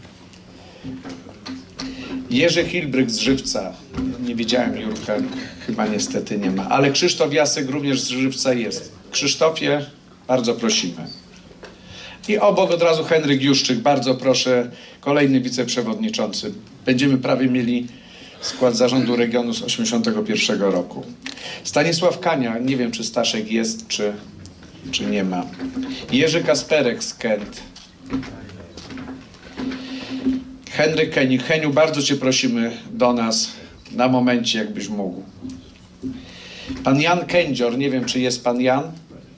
Jerzy Hilbryk z Żywca. Nie widziałem Jurka, chyba niestety nie ma. Ale Krzysztof Jasek również z Żywca jest. Krzysztofie, bardzo prosimy. I obok od razu Henryk Juszczyk. Bardzo proszę, kolejny wiceprzewodniczący. Będziemy prawie mieli skład zarządu regionu z osiemdziesiątego pierwszego roku. Stanisław Kania, nie wiem czy Staszek jest, czy, czy nie ma. Jerzy Kasperek z Kent. Henryk Kenik. Heniu, bardzo Cię prosimy do nas na momencie, jakbyś mógł. Pan Jan Kędzior, nie wiem czy jest pan Jan.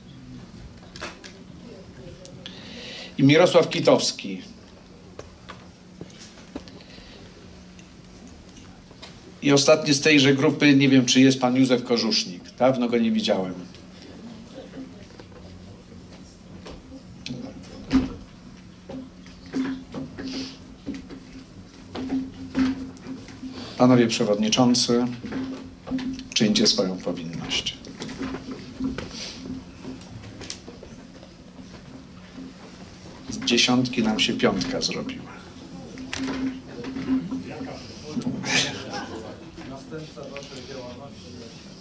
I Mirosław Kitowski. I ostatni z tejże grupy, nie wiem czy jest pan Józef Korzusznik. Dawno go nie widziałem. Panowie przewodniczący, czyńcie swoją powinność. Z dziesiątki nam się piątka zrobiła. Następca waszej działalności.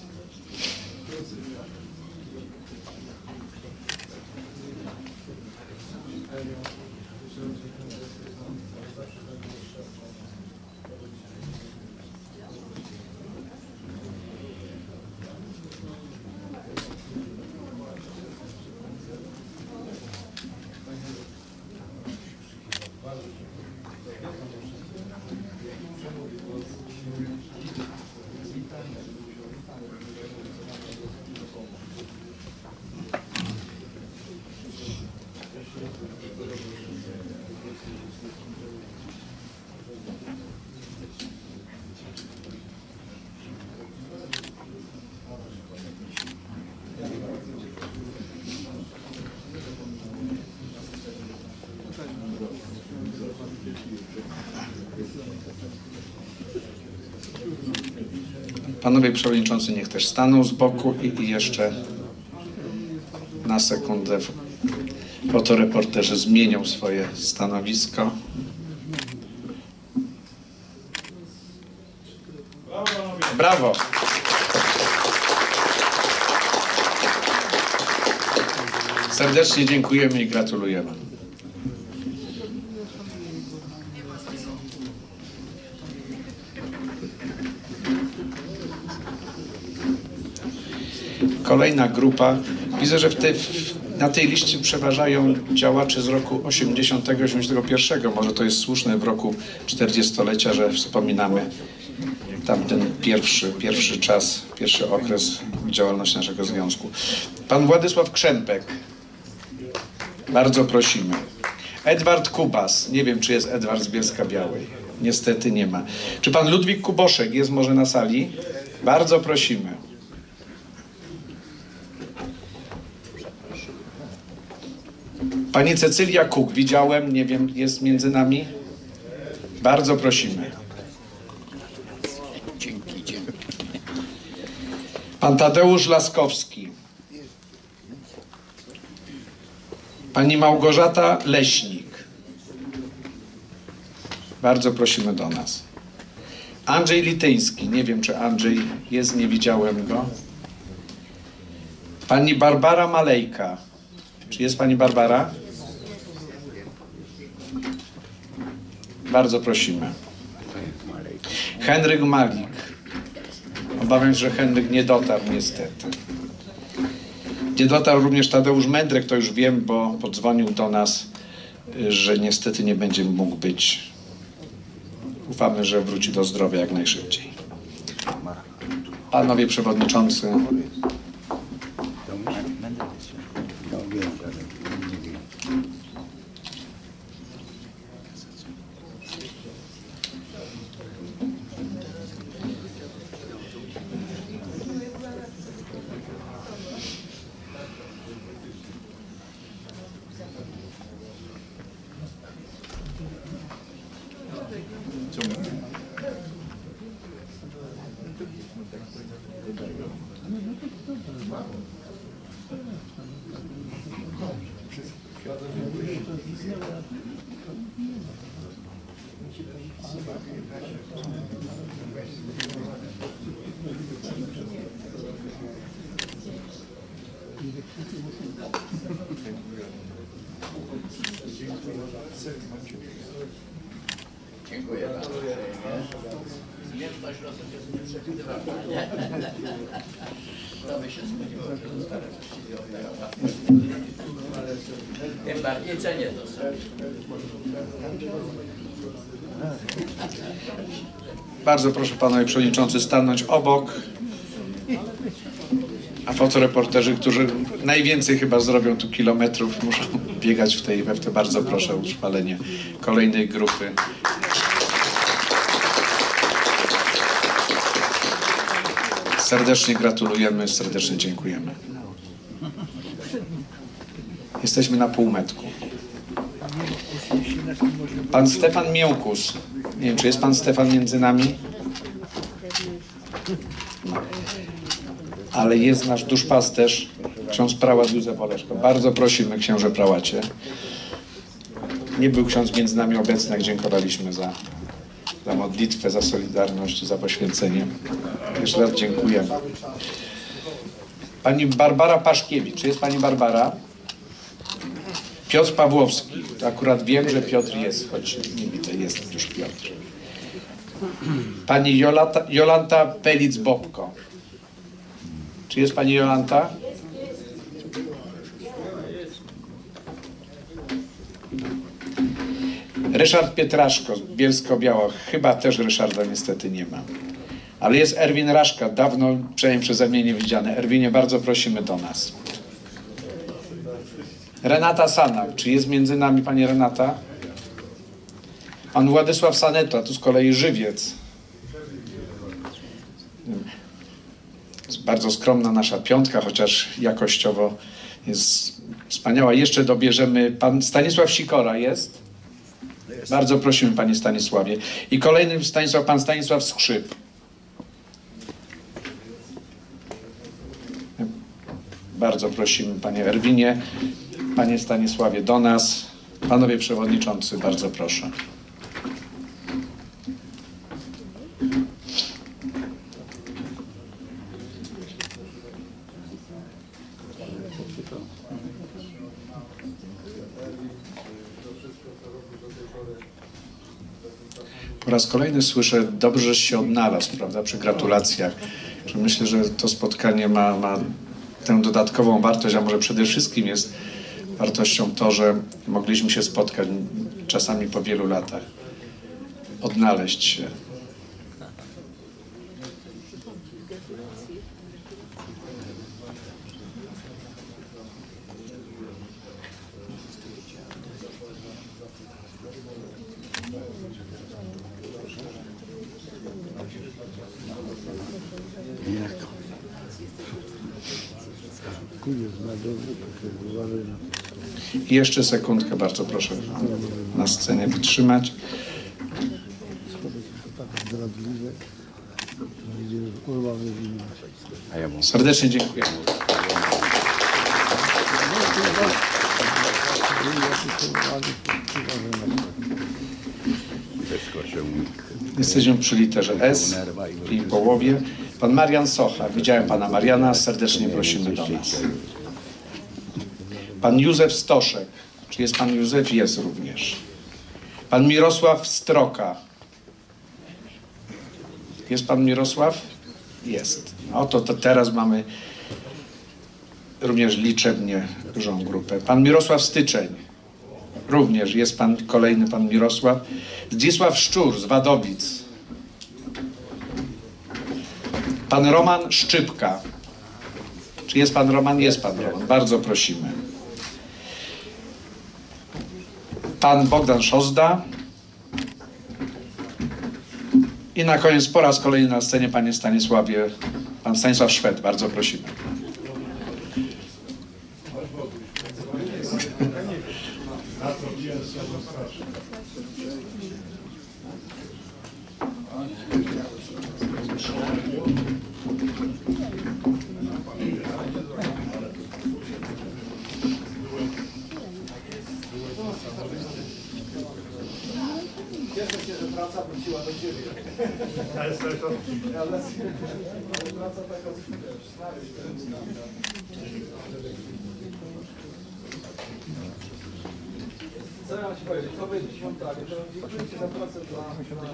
Panowie przewodniczący niech też staną z boku i, i jeszcze na sekundę fotoreporterzy zmienią swoje stanowisko. Brawo! Serdecznie dziękujemy i gratulujemy. Kolejna grupa. Widzę, że w te, w, na tej liście przeważają działacze z roku osiemdziesiątego, osiemdziesiątego pierwszego. Może to jest słuszne w roku czterdziestolecia, że wspominamy tamten pierwszy, pierwszy czas, pierwszy okres działalności naszego związku. Pan Władysław Krzępek. Bardzo prosimy. Edward Kubas. Nie wiem, czy jest Edward z Bielska-Białej. Niestety nie ma. Czy pan Ludwik Kuboszek jest może na sali? Bardzo prosimy. Pani Cecylia Kuk. Widziałem, nie wiem, jest między nami? Bardzo prosimy. Dzięki, dzięki. Pan Tadeusz Laskowski. Pani Małgorzata Leśnik. Bardzo prosimy do nas. Andrzej Lityński. Nie wiem, czy Andrzej jest, nie widziałem go. Pani Barbara Malejka. Czy jest pani Barbara? Bardzo prosimy. Henryk Malik. Obawiam się, że Henryk nie dotarł niestety. Nie dotarł również Tadeusz Mędrek, to już wiem, bo podzwonił do nas, że niestety nie będzie mógł być. Ufamy, że wróci do zdrowia jak najszybciej. Panowie przewodniczący. Dziękuję bardzo. Zmienność losu jest nieprzewidywalna. To by się spodziewało, że zostały właściwie ofiarowane. Tym bardziej cenię to sobie. Bardzo proszę panowie przewodniczący stanąć obok. A fotoreporterzy, którzy najwięcej chyba zrobią tu kilometrów, muszą biegać w tej, w tej. Bardzo proszę o utrwalenie kolejnej grupy. Serdecznie gratulujemy, serdecznie dziękujemy. Jesteśmy na półmetku. Pan Stefan Miękus. Nie wiem, czy jest pan Stefan między nami? No. Ale jest nasz duszpasterz, ksiądz prałat Józef Oleszko. Bardzo prosimy, księże prałacie. Nie był ksiądz między nami obecny, jak dziękowaliśmy za, za modlitwę, za solidarność, za poświęcenie. Jeszcze raz dziękujemy. Pani Barbara Paszkiewicz. Czy jest pani Barbara? Piotr Pawłowski. Akurat wiem, że Piotr jest, choć nie widzę, jest już Piotr. Pani Jolanta, Jolanta Pelic-Bobko. Czy jest pani Jolanta? Ryszard Pietraszko, Bielsko-Biała. Chyba też Ryszarda niestety nie ma. Ale jest Erwin Raszka, dawno przynajmniej przeze mnie nie widziany. Erwinie, bardzo prosimy do nas. Renata Sanak. Czy jest między nami pani Renata? Pan Władysław Saneta, tu z kolei Żywiec. Jest bardzo skromna nasza piątka, chociaż jakościowo jest wspaniała. Jeszcze dobierzemy. Pan Stanisław Sikora jest? Bardzo prosimy, panie Stanisławie. I kolejny Stanisław, pan Stanisław Skrzyp. Bardzo prosimy, panie Erwinie, panie Stanisławie, do nas. Panowie przewodniczący, bardzo proszę. Po raz kolejny słyszę, dobrze się odnalazł, prawda, przy gratulacjach. Że myślę, że to spotkanie ma, ma tę dodatkową wartość, a może przede wszystkim jest wartością to, że mogliśmy się spotkać czasami po wielu latach, odnaleźć się. I jeszcze sekundkę, bardzo proszę na scenie wytrzymać. Serdecznie dziękuję. Jesteśmy przy literze S i połowie. Pan Marian Socha. Widziałem pana Mariana. Serdecznie prosimy do nas. Pan Józef Stoszek. Czy jest pan Józef? Jest również. Pan Mirosław Stroka. Jest pan Mirosław? Jest. Oto to teraz mamy również liczebnie dużą grupę. Pan Mirosław Styczeń. Również jest pan, kolejny pan Mirosław. Zdzisław Szczur z Wadowic. Pan Roman Szczypka. Czy jest pan Roman? Jest pan Roman. Bardzo prosimy. Pan Bogdan Szozda. I na koniec po raz kolejny na scenie panie Stanisławie, pan Stanisław Szwed. Bardzo prosimy. Cieszę się, że praca wróciła do ciebie. Ale praca taka co ja mam ci powiedzieć? To będzie dzisiaj tak, to dziękuję ci za pracę dla pracę dla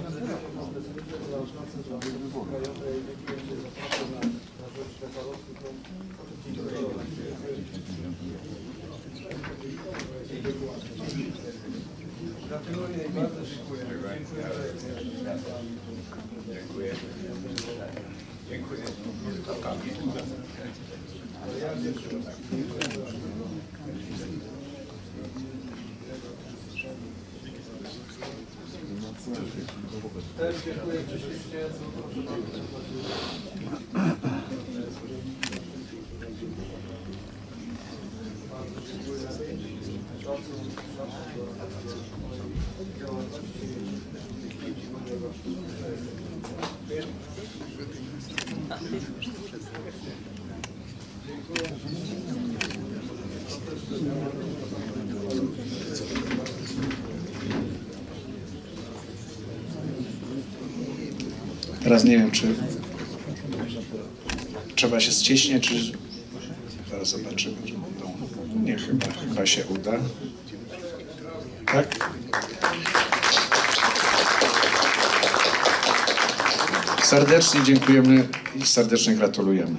krajowej, dziękuję ci za pracę na, na rzecz deklaracji. Gratuluję i bardzo dziękuję. Dziękuję. Dziękuję. Też dziękuję, przyszliście. Bardzo Teraz nie wiem, czy trzeba się ścieśnić, czy zaraz zobaczymy. Nie, chyba, chyba się uda. Tak? Serdecznie dziękujemy i serdecznie gratulujemy.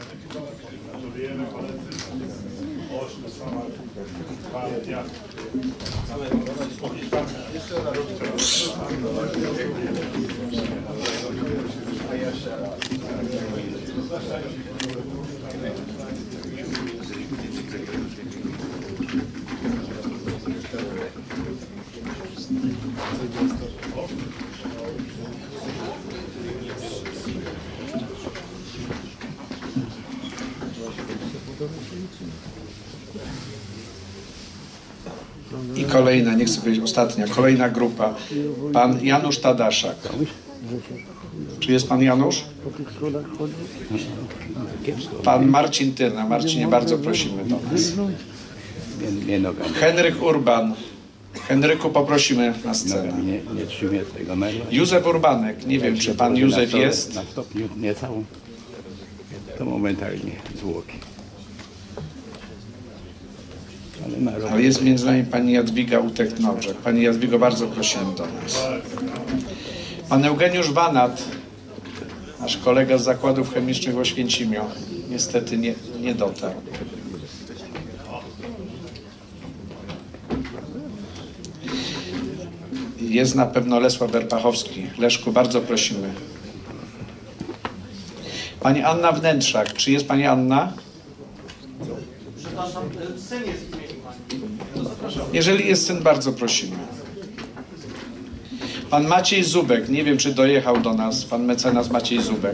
I kolejna, nie chcę powiedzieć ostatnia, kolejna grupa. Pan Janusz Tadaszak. Czy jest pan Janusz? Pan Marcin Tyna. Marcinie, bardzo prosimy do nas. Henryk Urban. Henryku, poprosimy na scenę. Józef Urbanek. Nie wiem, czy pan Józef jest. Na stopniu niecałą. To momentalnie zwłoki. Ale jest między nami pani Jadwiga Utek-Nowczak. Pani Jadwigo, bardzo prosimy do nas. Pan Eugeniusz Wanat. Nasz kolega z zakładów chemicznych w Oświęcimiu niestety nie, nie dotarł. Jest na pewno Lesław Berpachowski. Leszku, bardzo prosimy. Pani Anna Wnętrzak. Czy jest pani Anna? Przepraszam, syn jest w imieniu pani. Zapraszam. Jeżeli jest syn, bardzo prosimy. Pan Maciej Zubek. Nie wiem, czy dojechał do nas. Pan mecenas Maciej Zubek.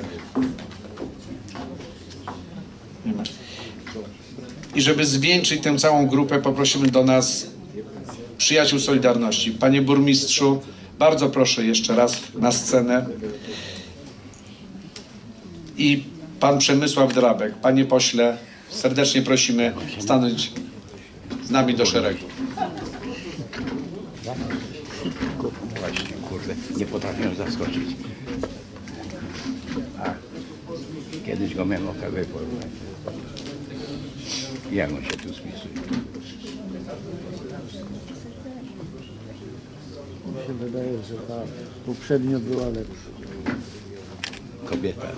Nie ma. I żeby zwieńczyć tę całą grupę, poprosimy do nas przyjaciół Solidarności. Panie burmistrzu, bardzo proszę jeszcze raz na scenę. I pan Przemysław Drabek. Panie pośle, serdecznie prosimy stanąć z nami do szeregu. Właśnie, kurde, nie potrafią zaskoczyć. A kiedyś go miałem okazję porównać. Jak on się tu spisuje? Mi się wydaje, że ta poprzednio była lepsza. Kobieta.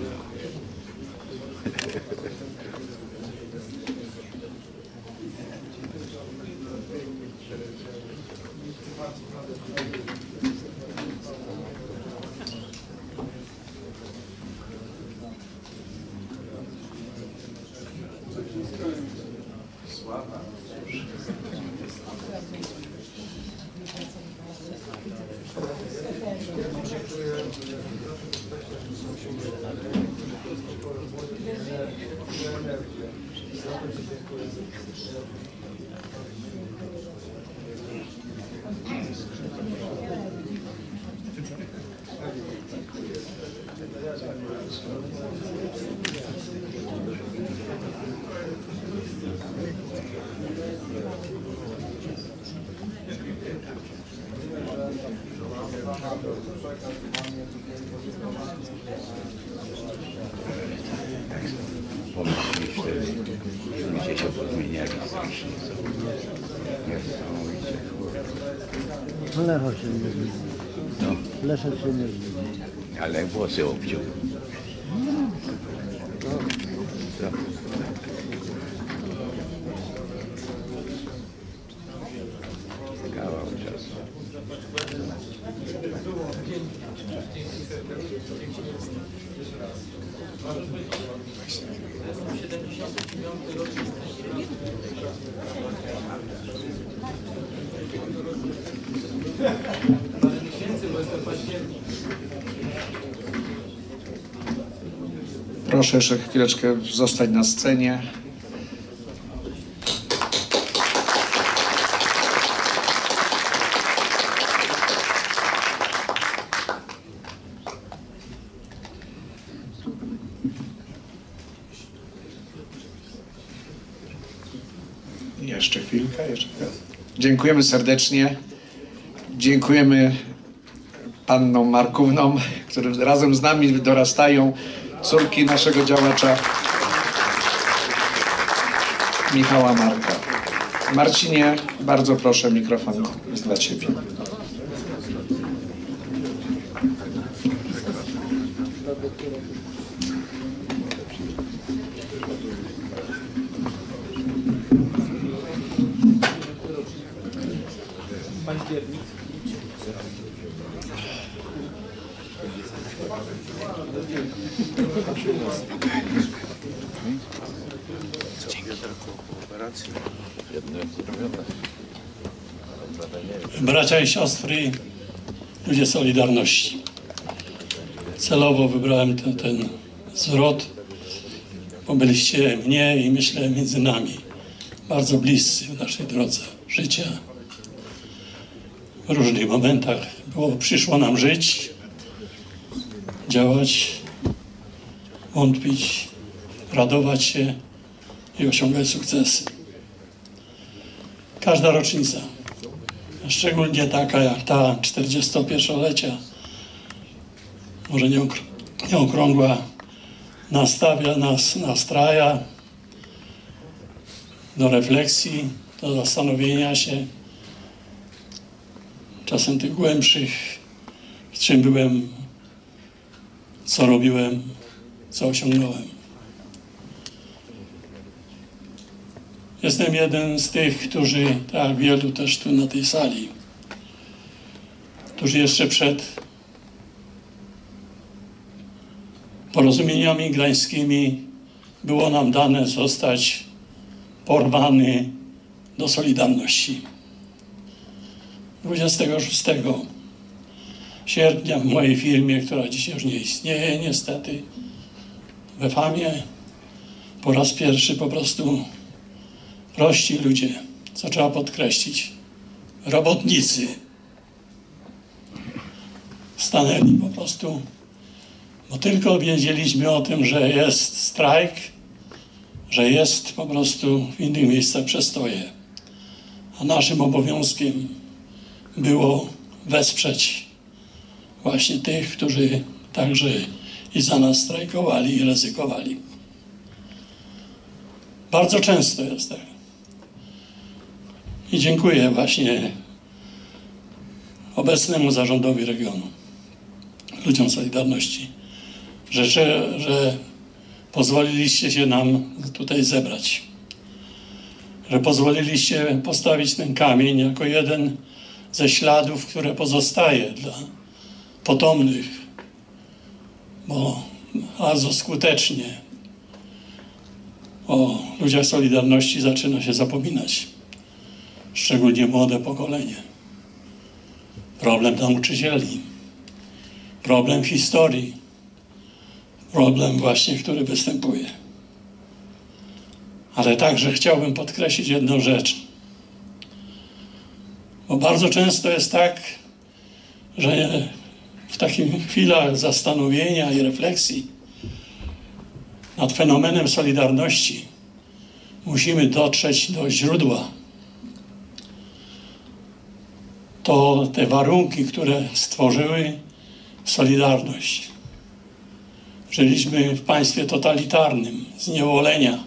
Pomyślisz wtedy, ludzie się pozmieniali strasznie. Niesamowicie. Lecho się nie zmieni. No, Leszek się nie zmieni. ale włosy obciął. Co? Kawał czasu. Proszę jeszcze chwileczkę zostać na scenie. Jeszcze chwilkę, jeszcze chwilkę. Dziękujemy serdecznie. Dziękujemy pannom Markównom, które razem z nami dorastają, córki naszego działacza Michała Marka. Marcinie, bardzo proszę, mikrofon jest dla ciebie. Październik. Bracia i siostry, ludzie Solidarności. Celowo wybrałem ten, ten zwrot, bo byliście mnie i myślę między nami bardzo bliscy w naszej drodze życia. W różnych momentach było, przyszło nam żyć, działać, wątpić, radować się i osiągać sukcesy. Każda rocznica, szczególnie taka jak ta czterdziestopierwolecia, może nie, okr nie okrągła, nastawia nas, nastraja do refleksji, do zastanowienia się, czasem tych głębszych, w czym byłem co robiłem, co osiągnąłem. Jestem jeden z tych, którzy, tak jak wielu też tu na tej sali, którzy jeszcze przed porozumieniami gdańskimi było nam dane zostać porwany do Solidarności. dwudziestego szóstego sierpnia w mojej firmie, która dzisiaj już nie istnieje niestety, we Famie, po raz pierwszy po prostu prości ludzie, co trzeba podkreślić, robotnicy stanęli po prostu, bo tylko wiedzieliśmy o tym, że jest strajk, że jest po prostu w innych miejscach przestoje. A naszym obowiązkiem było wesprzeć właśnie tych, którzy także i za nas strajkowali i ryzykowali. Bardzo często jest tak. I dziękuję właśnie obecnemu zarządowi regionu, ludziom Solidarności, że, że, że pozwoliliście się nam tutaj zebrać, że pozwoliliście postawić ten kamień jako jeden ze śladów, które pozostaje dla potomnych, bo bardzo skutecznie o ludziach Solidarności zaczyna się zapominać, szczególnie młode pokolenie. Problem nauczycieli, problem historii, problem właśnie, który występuje. Ale także chciałbym podkreślić jedną rzecz, bo bardzo często jest tak, że w takich chwilach zastanowienia i refleksji nad fenomenem Solidarności musimy dotrzeć do źródła. To te warunki, które stworzyły Solidarność. Żyliśmy w państwie totalitarnym, zniewolenia.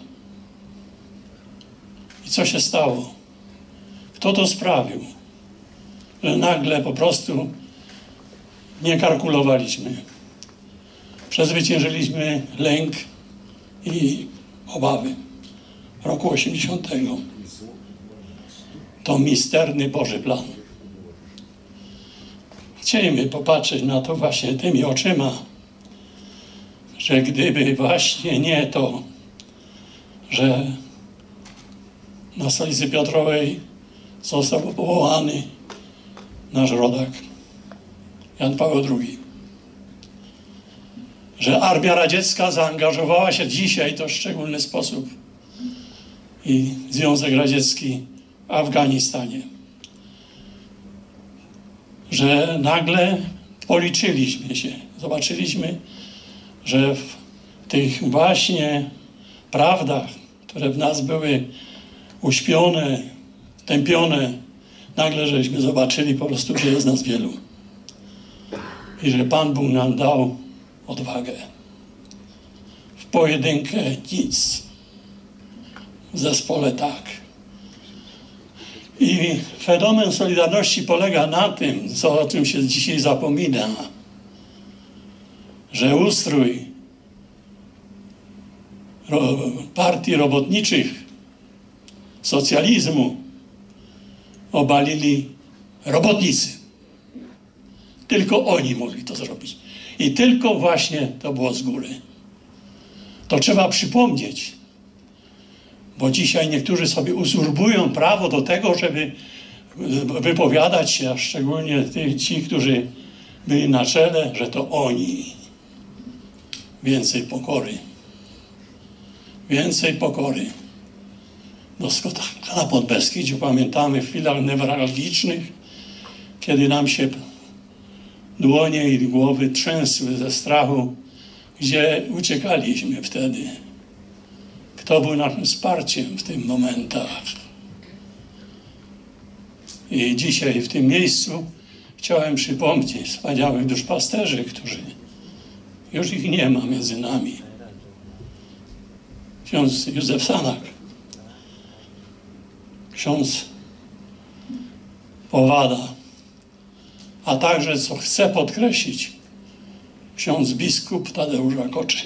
I co się stało? Kto to sprawił? Że nagle po prostu nie kalkulowaliśmy. Przezwyciężyliśmy lęk i obawy roku osiemdziesiątego. To misterny Boży plan. Chcielibyśmy popatrzeć na to właśnie tymi oczyma, że gdyby właśnie nie to, że na stolicy Piotrowej został powołany nasz rodak Jan Paweł drugi, że Armia Radziecka zaangażowała się dzisiaj to w szczególny sposób i Związek Radziecki w Afganistanie, że nagle policzyliśmy się, zobaczyliśmy, że w tych właśnie prawdach, które w nas były uśpione, tępione, nagle żeśmy zobaczyli po prostu, że jest nas wielu. I że Pan Bóg nam dał odwagę. W pojedynkę nic. W zespole tak. I fenomen Solidarności polega na tym, co, o czym się dzisiaj zapomina, że ustrój ro, partii robotniczych, socjalizmu obalili robotnicy. Tylko oni mogli to zrobić. I tylko właśnie to było z góry. To trzeba przypomnieć, bo dzisiaj niektórzy sobie uzurbują prawo do tego, żeby wypowiadać się, a szczególnie ci, którzy byli na czele, że to oni. Więcej pokory. Więcej pokory. Doskonale na Podbeskidziu pamiętamy w chwilach newralgicznych, kiedy nam się dłonie i głowy trzęsły ze strachu, gdzie uciekaliśmy wtedy. Kto był naszym wsparciem w tych momentach. I dzisiaj w tym miejscu chciałem przypomnieć wspaniałych duszpasterzy, którzy już ich nie ma między nami. Ksiądz Józef Sanak, ksiądz Powada, a także, co chcę podkreślić, ksiądz biskup Tadeusz Rakoczy.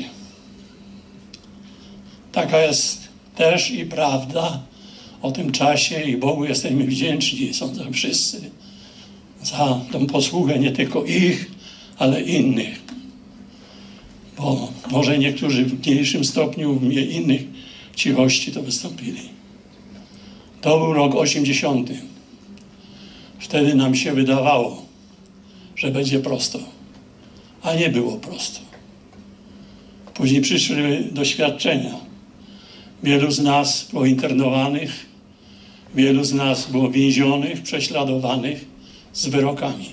Taka jest też i prawda o tym czasie i Bogu jesteśmy wdzięczni, sądzę wszyscy, za tą posługę nie tylko ich, ale innych. Bo może niektórzy w mniejszym stopniu, w innych cichości to wystąpili. To był rok osiemdziesiąty. Wtedy nam się wydawało, że będzie prosto, a nie było prosto. Później przyszły doświadczenia. Wielu z nas było internowanych, wielu z nas było więzionych, prześladowanych z wyrokami.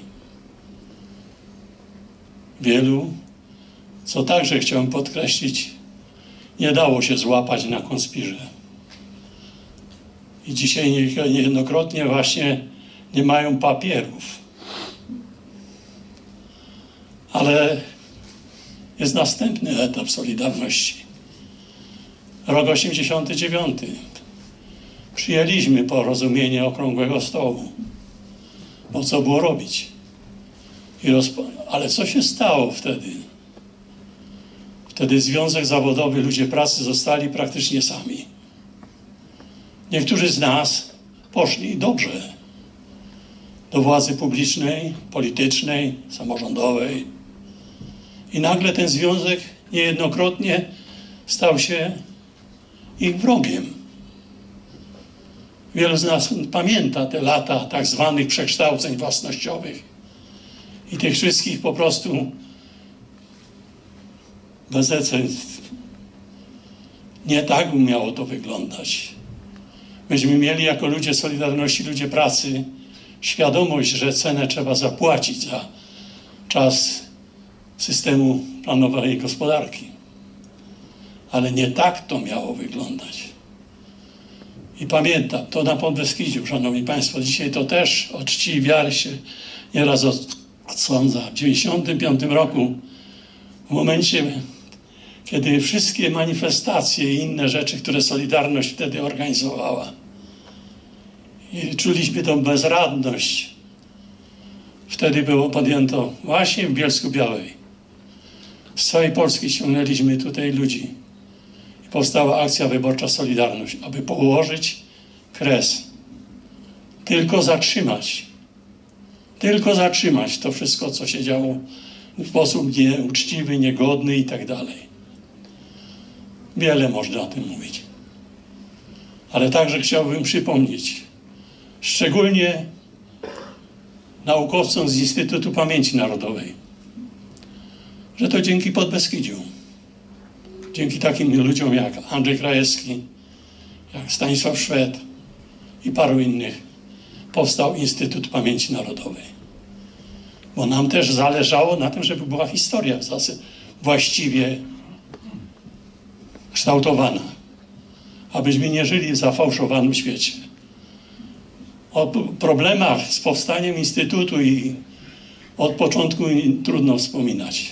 Wielu, co także chciałem podkreślić, nie dało się złapać na konspirze. I dzisiaj niejednokrotnie właśnie nie mają papierów. Ale jest następny etap Solidarności. Rok osiemdziesiąty dziewiąty. Przyjęliśmy porozumienie Okrągłego Stołu. Bo co było robić? I rozpo... Ale co się stało wtedy? Wtedy Związek Zawodowy, ludzie pracy zostali praktycznie sami. Niektórzy z nas poszli dobrze do władzy publicznej, politycznej, samorządowej. I nagle ten związek niejednokrotnie stał się ich wrogiem. Wielu z nas pamięta te lata tak zwanych przekształceń własnościowych i tych wszystkich po prostu bezeceństw. Nie tak miało to wyglądać. Myśmy mieli jako ludzie Solidarności, ludzie pracy świadomość, że cenę trzeba zapłacić za czas systemu planowanej gospodarki. Ale nie tak to miało wyglądać. I pamiętam, to na Podbeskidziu, szanowni państwo, dzisiaj to też od czci i wiary się nieraz odsądza. W dziewięćdziesiątym piątym roku, w momencie, kiedy wszystkie manifestacje i inne rzeczy, które Solidarność wtedy organizowała, i czuliśmy tą bezradność, wtedy było podjęto właśnie w Bielsku-Białej. Z całej Polski ściągnęliśmy tutaj ludzi. I powstała akcja wyborcza Solidarność, aby położyć kres. Tylko zatrzymać. Tylko zatrzymać to wszystko, co się działo w sposób nieuczciwy, niegodny i tak dalej. Wiele można o tym mówić. Ale także chciałbym przypomnieć, szczególnie naukowcom z Instytutu Pamięci Narodowej, że to dzięki Podbeskidziu, dzięki takim ludziom jak Andrzej Krajewski, jak Stanisław Szwed i paru innych, powstał Instytut Pamięci Narodowej. Bo nam też zależało na tym, żeby była historia właściwie kształtowana, abyśmy nie żyli w zafałszowanym świecie. O problemach z powstaniem Instytutu i od początku trudno wspominać.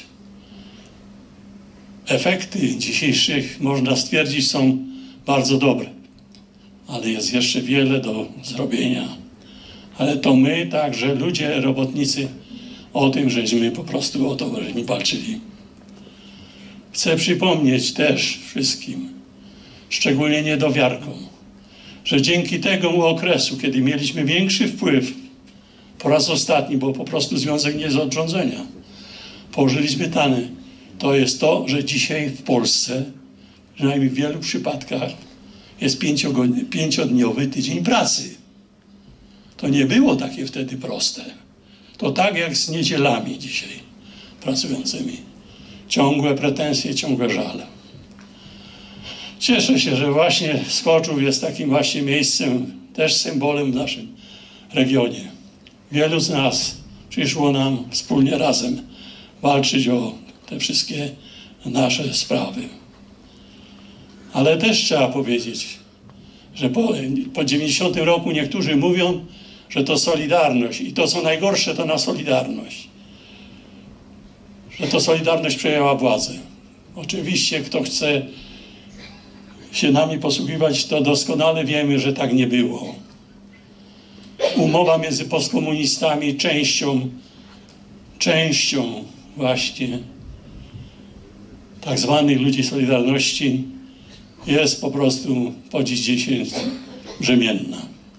Efekty dzisiejszych, można stwierdzić, są bardzo dobre, ale jest jeszcze wiele do zrobienia. Ale to my, także ludzie, robotnicy, o tym, żeśmy po prostu o to żeśmy walczyli. Chcę przypomnieć też wszystkim, szczególnie niedowiarkom, że dzięki temu okresu, kiedy mieliśmy większy wpływ, po raz ostatni, bo po prostu związek nie z odrządzenia, położyliśmy tany. To jest to, że dzisiaj w Polsce, przynajmniej w wielu przypadkach, jest pięciodniowy tydzień pracy. To nie było takie wtedy proste. To tak jak z niedzielami dzisiaj pracującymi. Ciągłe pretensje, ciągłe żale. Cieszę się, że właśnie Skoczów jest takim właśnie miejscem, też symbolem w naszym regionie. Wielu z nas przyszło nam wspólnie razem walczyć o te wszystkie nasze sprawy. Ale też trzeba powiedzieć, że po, po dziewięćdziesiątym roku niektórzy mówią, że to Solidarność i to co najgorsze to na Solidarność. Że to Solidarność przejęła władzę. Oczywiście kto chce się nami posługiwać, to doskonale wiemy, że tak nie było. Umowa między postkomunistami, częścią, częścią właśnie tak zwanych ludzi Solidarności jest po prostu po dziś dzień brzemienna.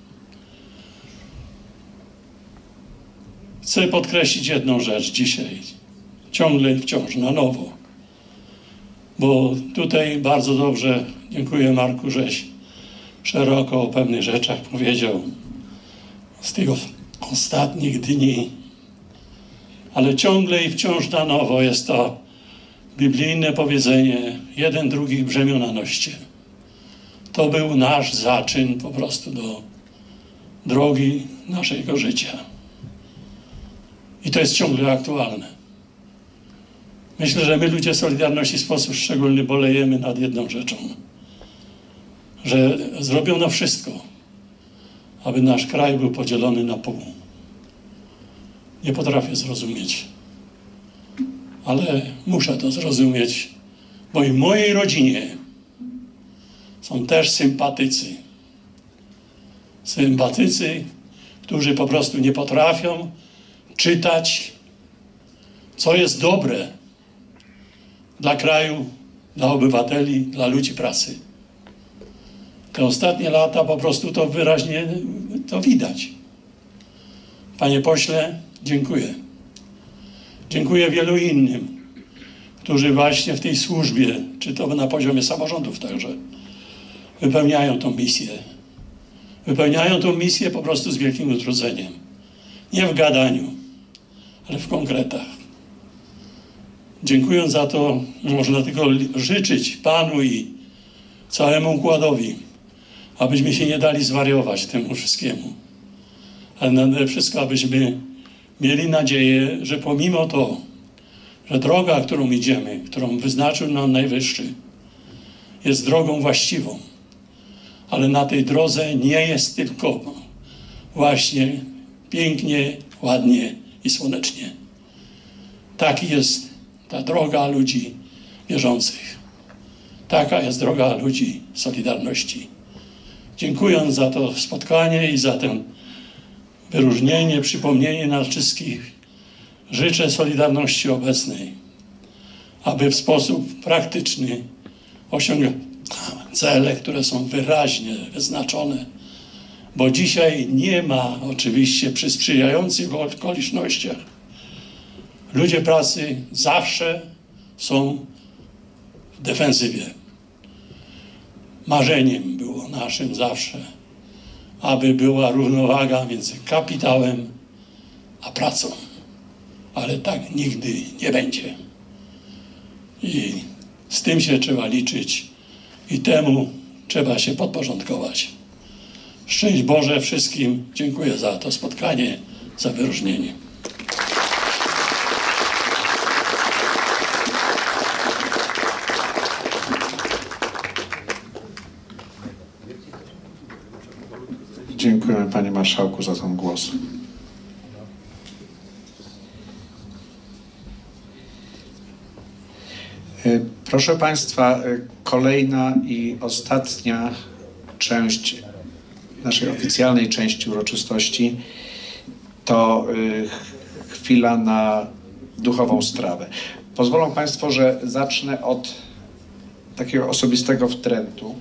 Chcę podkreślić jedną rzecz dzisiaj, ciągle wciąż na nowo, bo tutaj bardzo dobrze, dziękuję Marku, żeś szeroko o pewnych rzeczach powiedział z tych ostatnich dni, ale ciągle i wciąż na nowo jest to biblijne powiedzenie, jeden drugich brzemiona noście. To był nasz zaczyn po prostu do drogi naszego życia. I to jest ciągle aktualne. Myślę, że my ludzie Solidarności w sposób szczególny bolejemy nad jedną rzeczą. Że zrobiono wszystko, aby nasz kraj był podzielony na pół. Nie potrafię zrozumieć. Ale muszę to zrozumieć, bo i w mojej rodzinie są też sympatycy. Sympatycy, którzy po prostu nie potrafią czytać, co jest dobre dla kraju, dla obywateli, dla ludzi pracy. Te ostatnie lata po prostu to wyraźnie to widać. Panie pośle, dziękuję. Dziękuję wielu innym, którzy właśnie w tej służbie, czy to na poziomie samorządów także, wypełniają tą misję. Wypełniają tą misję po prostu z wielkim utrudzeniem. Nie w gadaniu, ale w konkretach. Dziękując za to, można tylko życzyć Panu i całemu układowi, abyśmy się nie dali zwariować temu wszystkiemu. Ale nade wszystko, abyśmy mieli nadzieję, że pomimo to, że droga, którą idziemy, którą wyznaczył nam Najwyższy, jest drogą właściwą, ale na tej drodze nie jest tylko właśnie pięknie, ładnie i słonecznie. Taki jest ta droga ludzi wierzących. Taka jest droga ludzi Solidarności. Dziękując za to spotkanie i za to wyróżnienie, przypomnienie nas wszystkich, życzę Solidarności obecnej, aby w sposób praktyczny osiągnąć cele, które są wyraźnie wyznaczone, bo dzisiaj nie ma oczywiście przy sprzyjających okolicznościach. Ludzie pracy zawsze są w defensywie. Marzeniem było naszym zawsze, aby była równowaga między kapitałem a pracą. Ale tak nigdy nie będzie. I z tym się trzeba liczyć i temu trzeba się podporządkować. Szczęść Boże wszystkim. Dziękuję za to spotkanie, za wyróżnienie. Dziękujemy Panie Marszałku za ten głos. Proszę Państwa, kolejna i ostatnia część naszej oficjalnej części uroczystości to chwila na duchową strawę. Pozwolą Państwo, że zacznę od takiego osobistego wtrętu.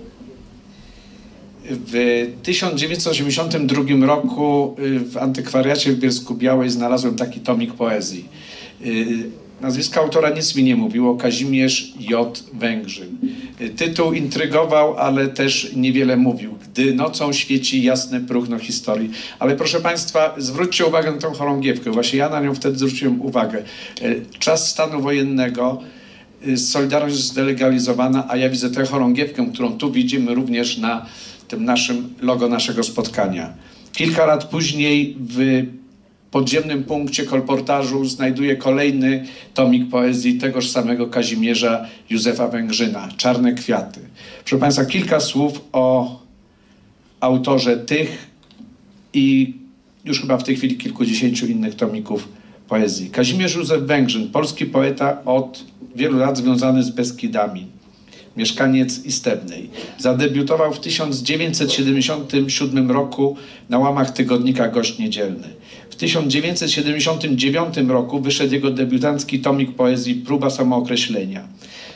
W tysiąc dziewięćset osiemdziesiątym drugim roku w antykwariacie w Bielsku-Białej znalazłem taki tomik poezji. Nazwisko autora nic mi nie mówiło, Kazimierz J. Węgrzyn. Tytuł intrygował, ale też niewiele mówił. Gdy nocą świeci jasne próchno historii. Ale proszę Państwa, zwróćcie uwagę na tę chorągiewkę. Właśnie ja na nią wtedy zwróciłem uwagę. Czas stanu wojennego, Solidarność jest zdelegalizowana, a ja widzę tę chorągiewkę, którą tu widzimy również na tym naszym logo naszego spotkania. Kilka lat później w podziemnym punkcie kolportażu znajduję kolejny tomik poezji tegoż samego Kazimierza Józefa Węgrzyna, Czarne kwiaty. Proszę Państwa, kilka słów o autorze tych i już chyba w tej chwili kilkudziesięciu innych tomików poezji. Kazimierz Józef Węgrzyn, polski poeta od wielu lat związany z Beskidami. Mieszkaniec Istebnej. Zadebiutował w tysiąc dziewięćset siedemdziesiątym siódmym roku na łamach tygodnika Gość Niedzielny. W tysiąc dziewięćset siedemdziesiątym dziewiątym roku wyszedł jego debiutancki tomik poezji Próba samookreślenia.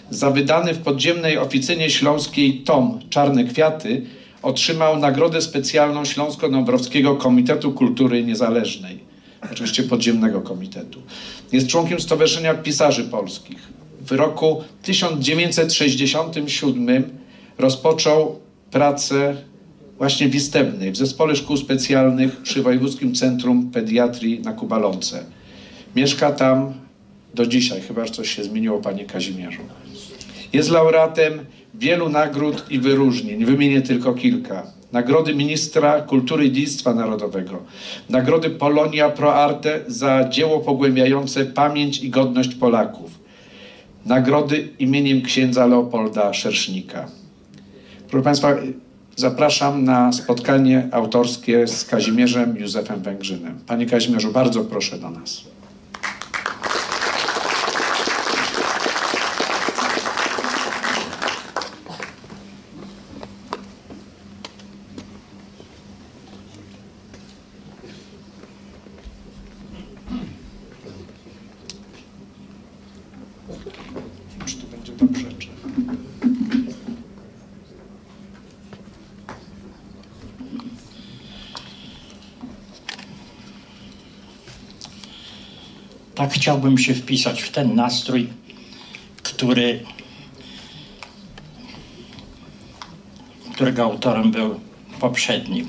Za wydany w podziemnej oficynie śląskiej tom Czarne kwiaty otrzymał Nagrodę Specjalną Śląsko-Dąbrowskiego Komitetu Kultury Niezależnej. Oczywiście podziemnego komitetu. Jest członkiem Stowarzyszenia Pisarzy Polskich. W roku tysiąc dziewięćset sześćdziesiątym siódmym rozpoczął pracę właśnie w Istebnej, w Zespole Szkół Specjalnych przy Wojewódzkim Centrum Pediatrii na Kubalonce. Mieszka tam do dzisiaj, chyba że coś się zmieniło, panie Kazimierzu. Jest laureatem wielu nagród i wyróżnień, wymienię tylko kilka. Nagrody Ministra Kultury i Dziedzictwa Narodowego, Nagrody Polonia Pro Arte za dzieło pogłębiające pamięć i godność Polaków, Nagrody imieniem księdza Leopolda Szersznika. Proszę państwa, zapraszam na spotkanie autorskie z Kazimierzem Józefem Węgrzynem. Panie Kazimierzu, bardzo proszę do nas. Czy tu będzie dobrze, czy... Tak chciałbym się wpisać w ten nastrój, który, którego autorem był poprzednik.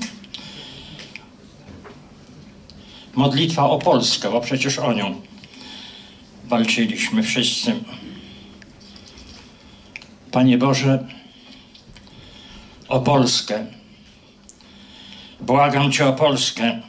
Modlitwa o Polskę, bo przecież o nią walczyliśmy wszyscy. Panie Boże, o Polskę. Błagam Cię o Polskę.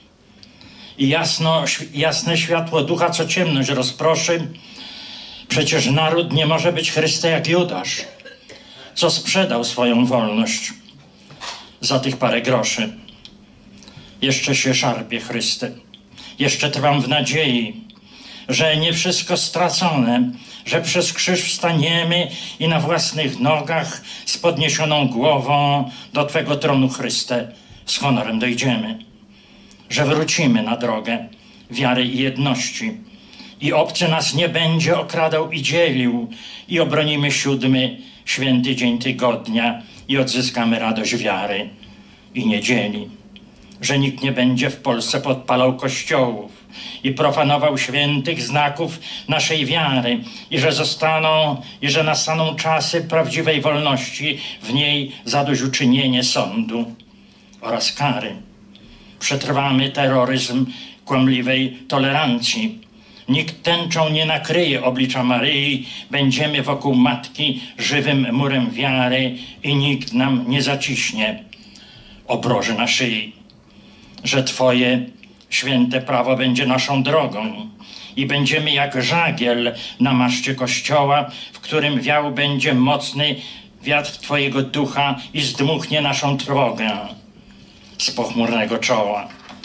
I jasno, jasne światło ducha, co ciemność rozproszy. Przecież naród nie może być Chryste jak Judasz, co sprzedał swoją wolność za tych parę groszy. Jeszcze się szarpie, Chryste. Jeszcze trwam w nadziei, że nie wszystko stracone, że przez krzyż wstaniemy i na własnych nogach z podniesioną głową do Twego tronu, Chryste, z honorem dojdziemy. Że wrócimy na drogę wiary i jedności i obcy nas nie będzie okradał i dzielił i obronimy siódmy święty dzień tygodnia i odzyskamy radość wiary i niedzieli. Że nikt nie będzie w Polsce podpalał kościołów i profanował świętych znaków naszej wiary i że zostaną, i że nastaną czasy prawdziwej wolności, w niej zadośćuczynienie sądu oraz kary. Przetrwamy terroryzm kłamliwej tolerancji. Nikt tęczą nie nakryje oblicza Maryi, będziemy wokół Matki żywym murem wiary i nikt nam nie zaciśnie obroży na szyi. Że Twoje święte prawo będzie naszą drogą i będziemy jak żagiel na maszcie Kościoła, w którym wiał będzie mocny wiatr Twojego ducha i zdmuchnie naszą trwogę z pochmurnego czoła.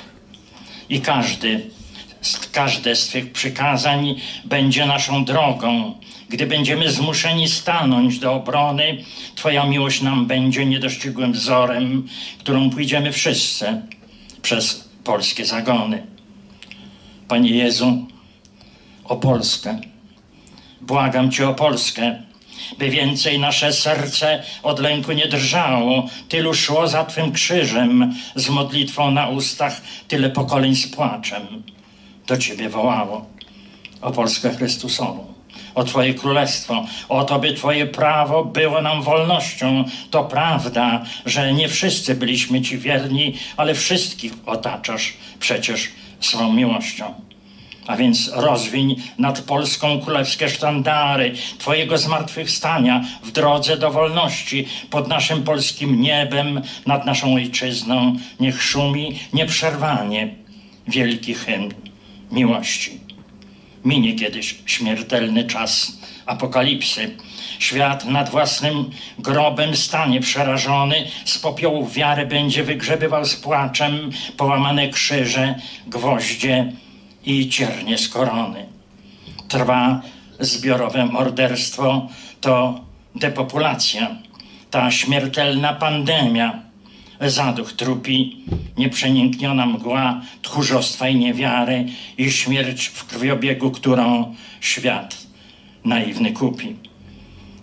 I każdy, każde z Twych przykazań będzie naszą drogą. Gdy będziemy zmuszeni stanąć do obrony, Twoja miłość nam będzie niedościgłym wzorem, którą pójdziemy wszyscy przez polskie zagony. Panie Jezu, o Polskę. Błagam Cię o Polskę, by więcej nasze serce od lęku nie drżało. Tylu szło za Twym krzyżem, z modlitwą na ustach, tyle pokoleń z płaczem do Ciebie wołało. O Polskę Chrystusową, o Twoje Królestwo, o to, by Twoje prawo było nam wolnością. To prawda, że nie wszyscy byliśmy Ci wierni, ale wszystkich otaczasz przecież swą miłością. A więc rozwiń nad Polską królewskie sztandary Twojego zmartwychwstania w drodze do wolności. Pod naszym polskim niebem, nad naszą ojczyzną, niech szumi nieprzerwanie wielki hymn miłości. Minie kiedyś śmiertelny czas apokalipsy. Świat nad własnym grobem stanie przerażony, z popiołów wiary będzie wygrzebywał z płaczem połamane krzyże, gwoździe i ciernie z korony. Trwa zbiorowe morderstwo, to depopulacja, ta śmiertelna pandemia. Zaduch trupi, nieprzenikniona mgła tchórzostwa i niewiary i śmierć w krwiobiegu, którą świat naiwny kupi.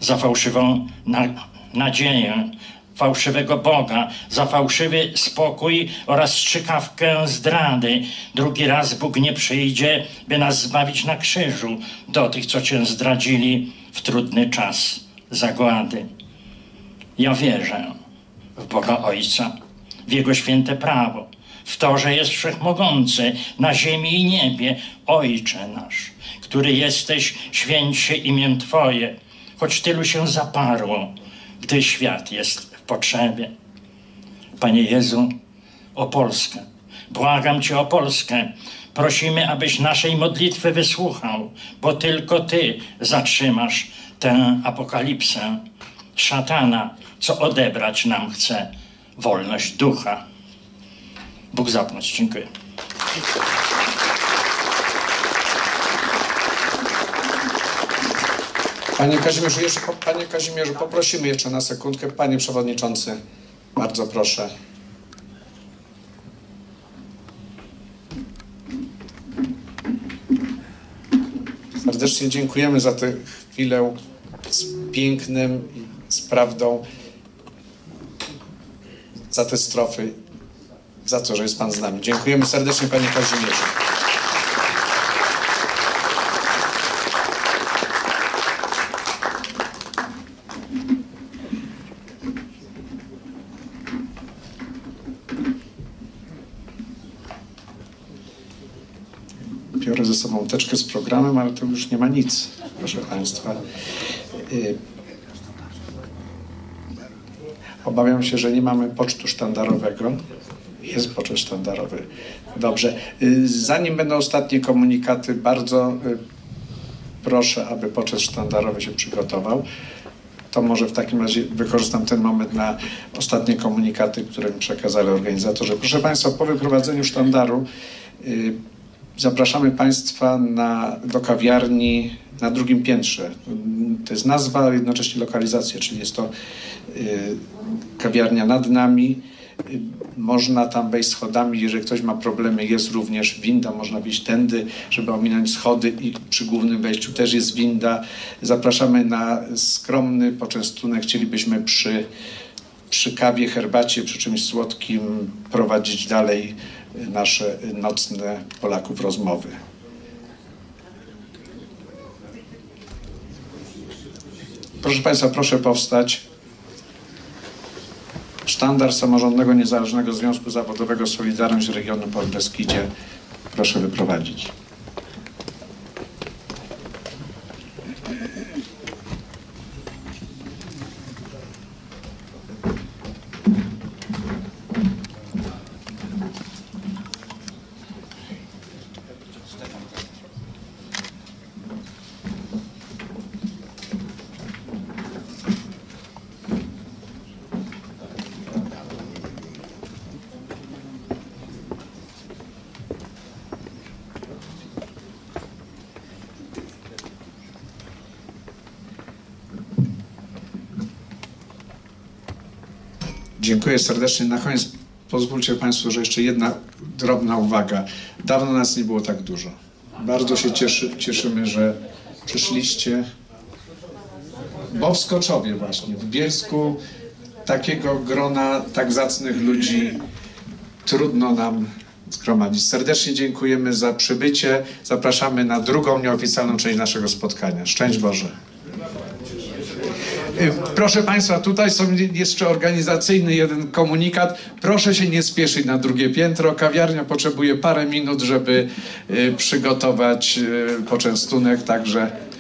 za fałszywą na, nadzieję, fałszywego Boga, za fałszywy spokój oraz strzykawkę zdrady. Drugi raz Bóg nie przyjdzie, by nas zbawić na krzyżu do tych, co Cię zdradzili w trudny czas zagłady. Ja wierzę w Boga Ojca, w Jego święte prawo, w to, że jest wszechmogący na ziemi i niebie. Ojcze nasz, który jesteś, święć się imię Twoje, choć tylu się zaparło, gdy świat jest w potrzebie. Panie Jezu, o Polskę, błagam Cię o Polskę. Prosimy, abyś naszej modlitwy wysłuchał, bo tylko Ty zatrzymasz tę apokalipsę szatana, co odebrać nam chce wolność ducha. Bóg zapłać. Dziękuję. Panie Kazimierzu, jeszcze, Panie Kazimierzu, poprosimy jeszcze na sekundkę. Panie Przewodniczący, bardzo proszę. Serdecznie dziękujemy za tę chwilę z pięknem i z prawdą, za te strofy, za to, że jest Pan z nami. Dziękujemy serdecznie, Panie Kazimierzu. Biorę ze sobą teczkę z programem, ale to już nie ma nic, proszę Państwa. Obawiam się, że nie mamy pocztu sztandarowego. Jest poczet sztandarowy. Dobrze. Zanim będą ostatnie komunikaty, bardzo proszę, aby poczet sztandarowy się przygotował. To może w takim razie wykorzystam ten moment na ostatnie komunikaty, które mi przekazali organizatorzy. Proszę Państwa, po wyprowadzeniu sztandaru zapraszamy Państwa na, do kawiarni na drugim piętrze. To jest nazwa, a jednocześnie lokalizacja, czyli jest to y, kawiarnia nad nami. Y, można tam wejść schodami, jeżeli ktoś ma problemy, jest również winda, można wejść tędy, żeby ominąć schody i przy głównym wejściu też jest winda. Zapraszamy na skromny poczęstunek. Chcielibyśmy przy, przy kawie, herbacie, przy czymś słodkim prowadzić dalej nasze nocne Polaków rozmowy. Proszę Państwa, proszę powstać. Sztandar Samorządnego Niezależnego Związku Zawodowego Solidarność Regionu Podbeskidzie proszę wyprowadzić. Dziękuję serdecznie. Na koniec pozwólcie Państwo, że jeszcze jedna drobna uwaga. Dawno nas nie było tak dużo. Bardzo się cieszy, cieszymy, że przyszliście. Bo w Skoczowie właśnie, w Bielsku, takiego grona tak zacnych ludzi trudno nam zgromadzić. Serdecznie dziękujemy za przybycie. Zapraszamy na drugą nieoficjalną część naszego spotkania. Szczęść Boże. Proszę Państwa, tutaj są jeszcze organizacyjny jeden komunikat. Proszę się nie spieszyć na drugie piętro. Kawiarnia potrzebuje parę minut, żeby przygotować poczęstunek, także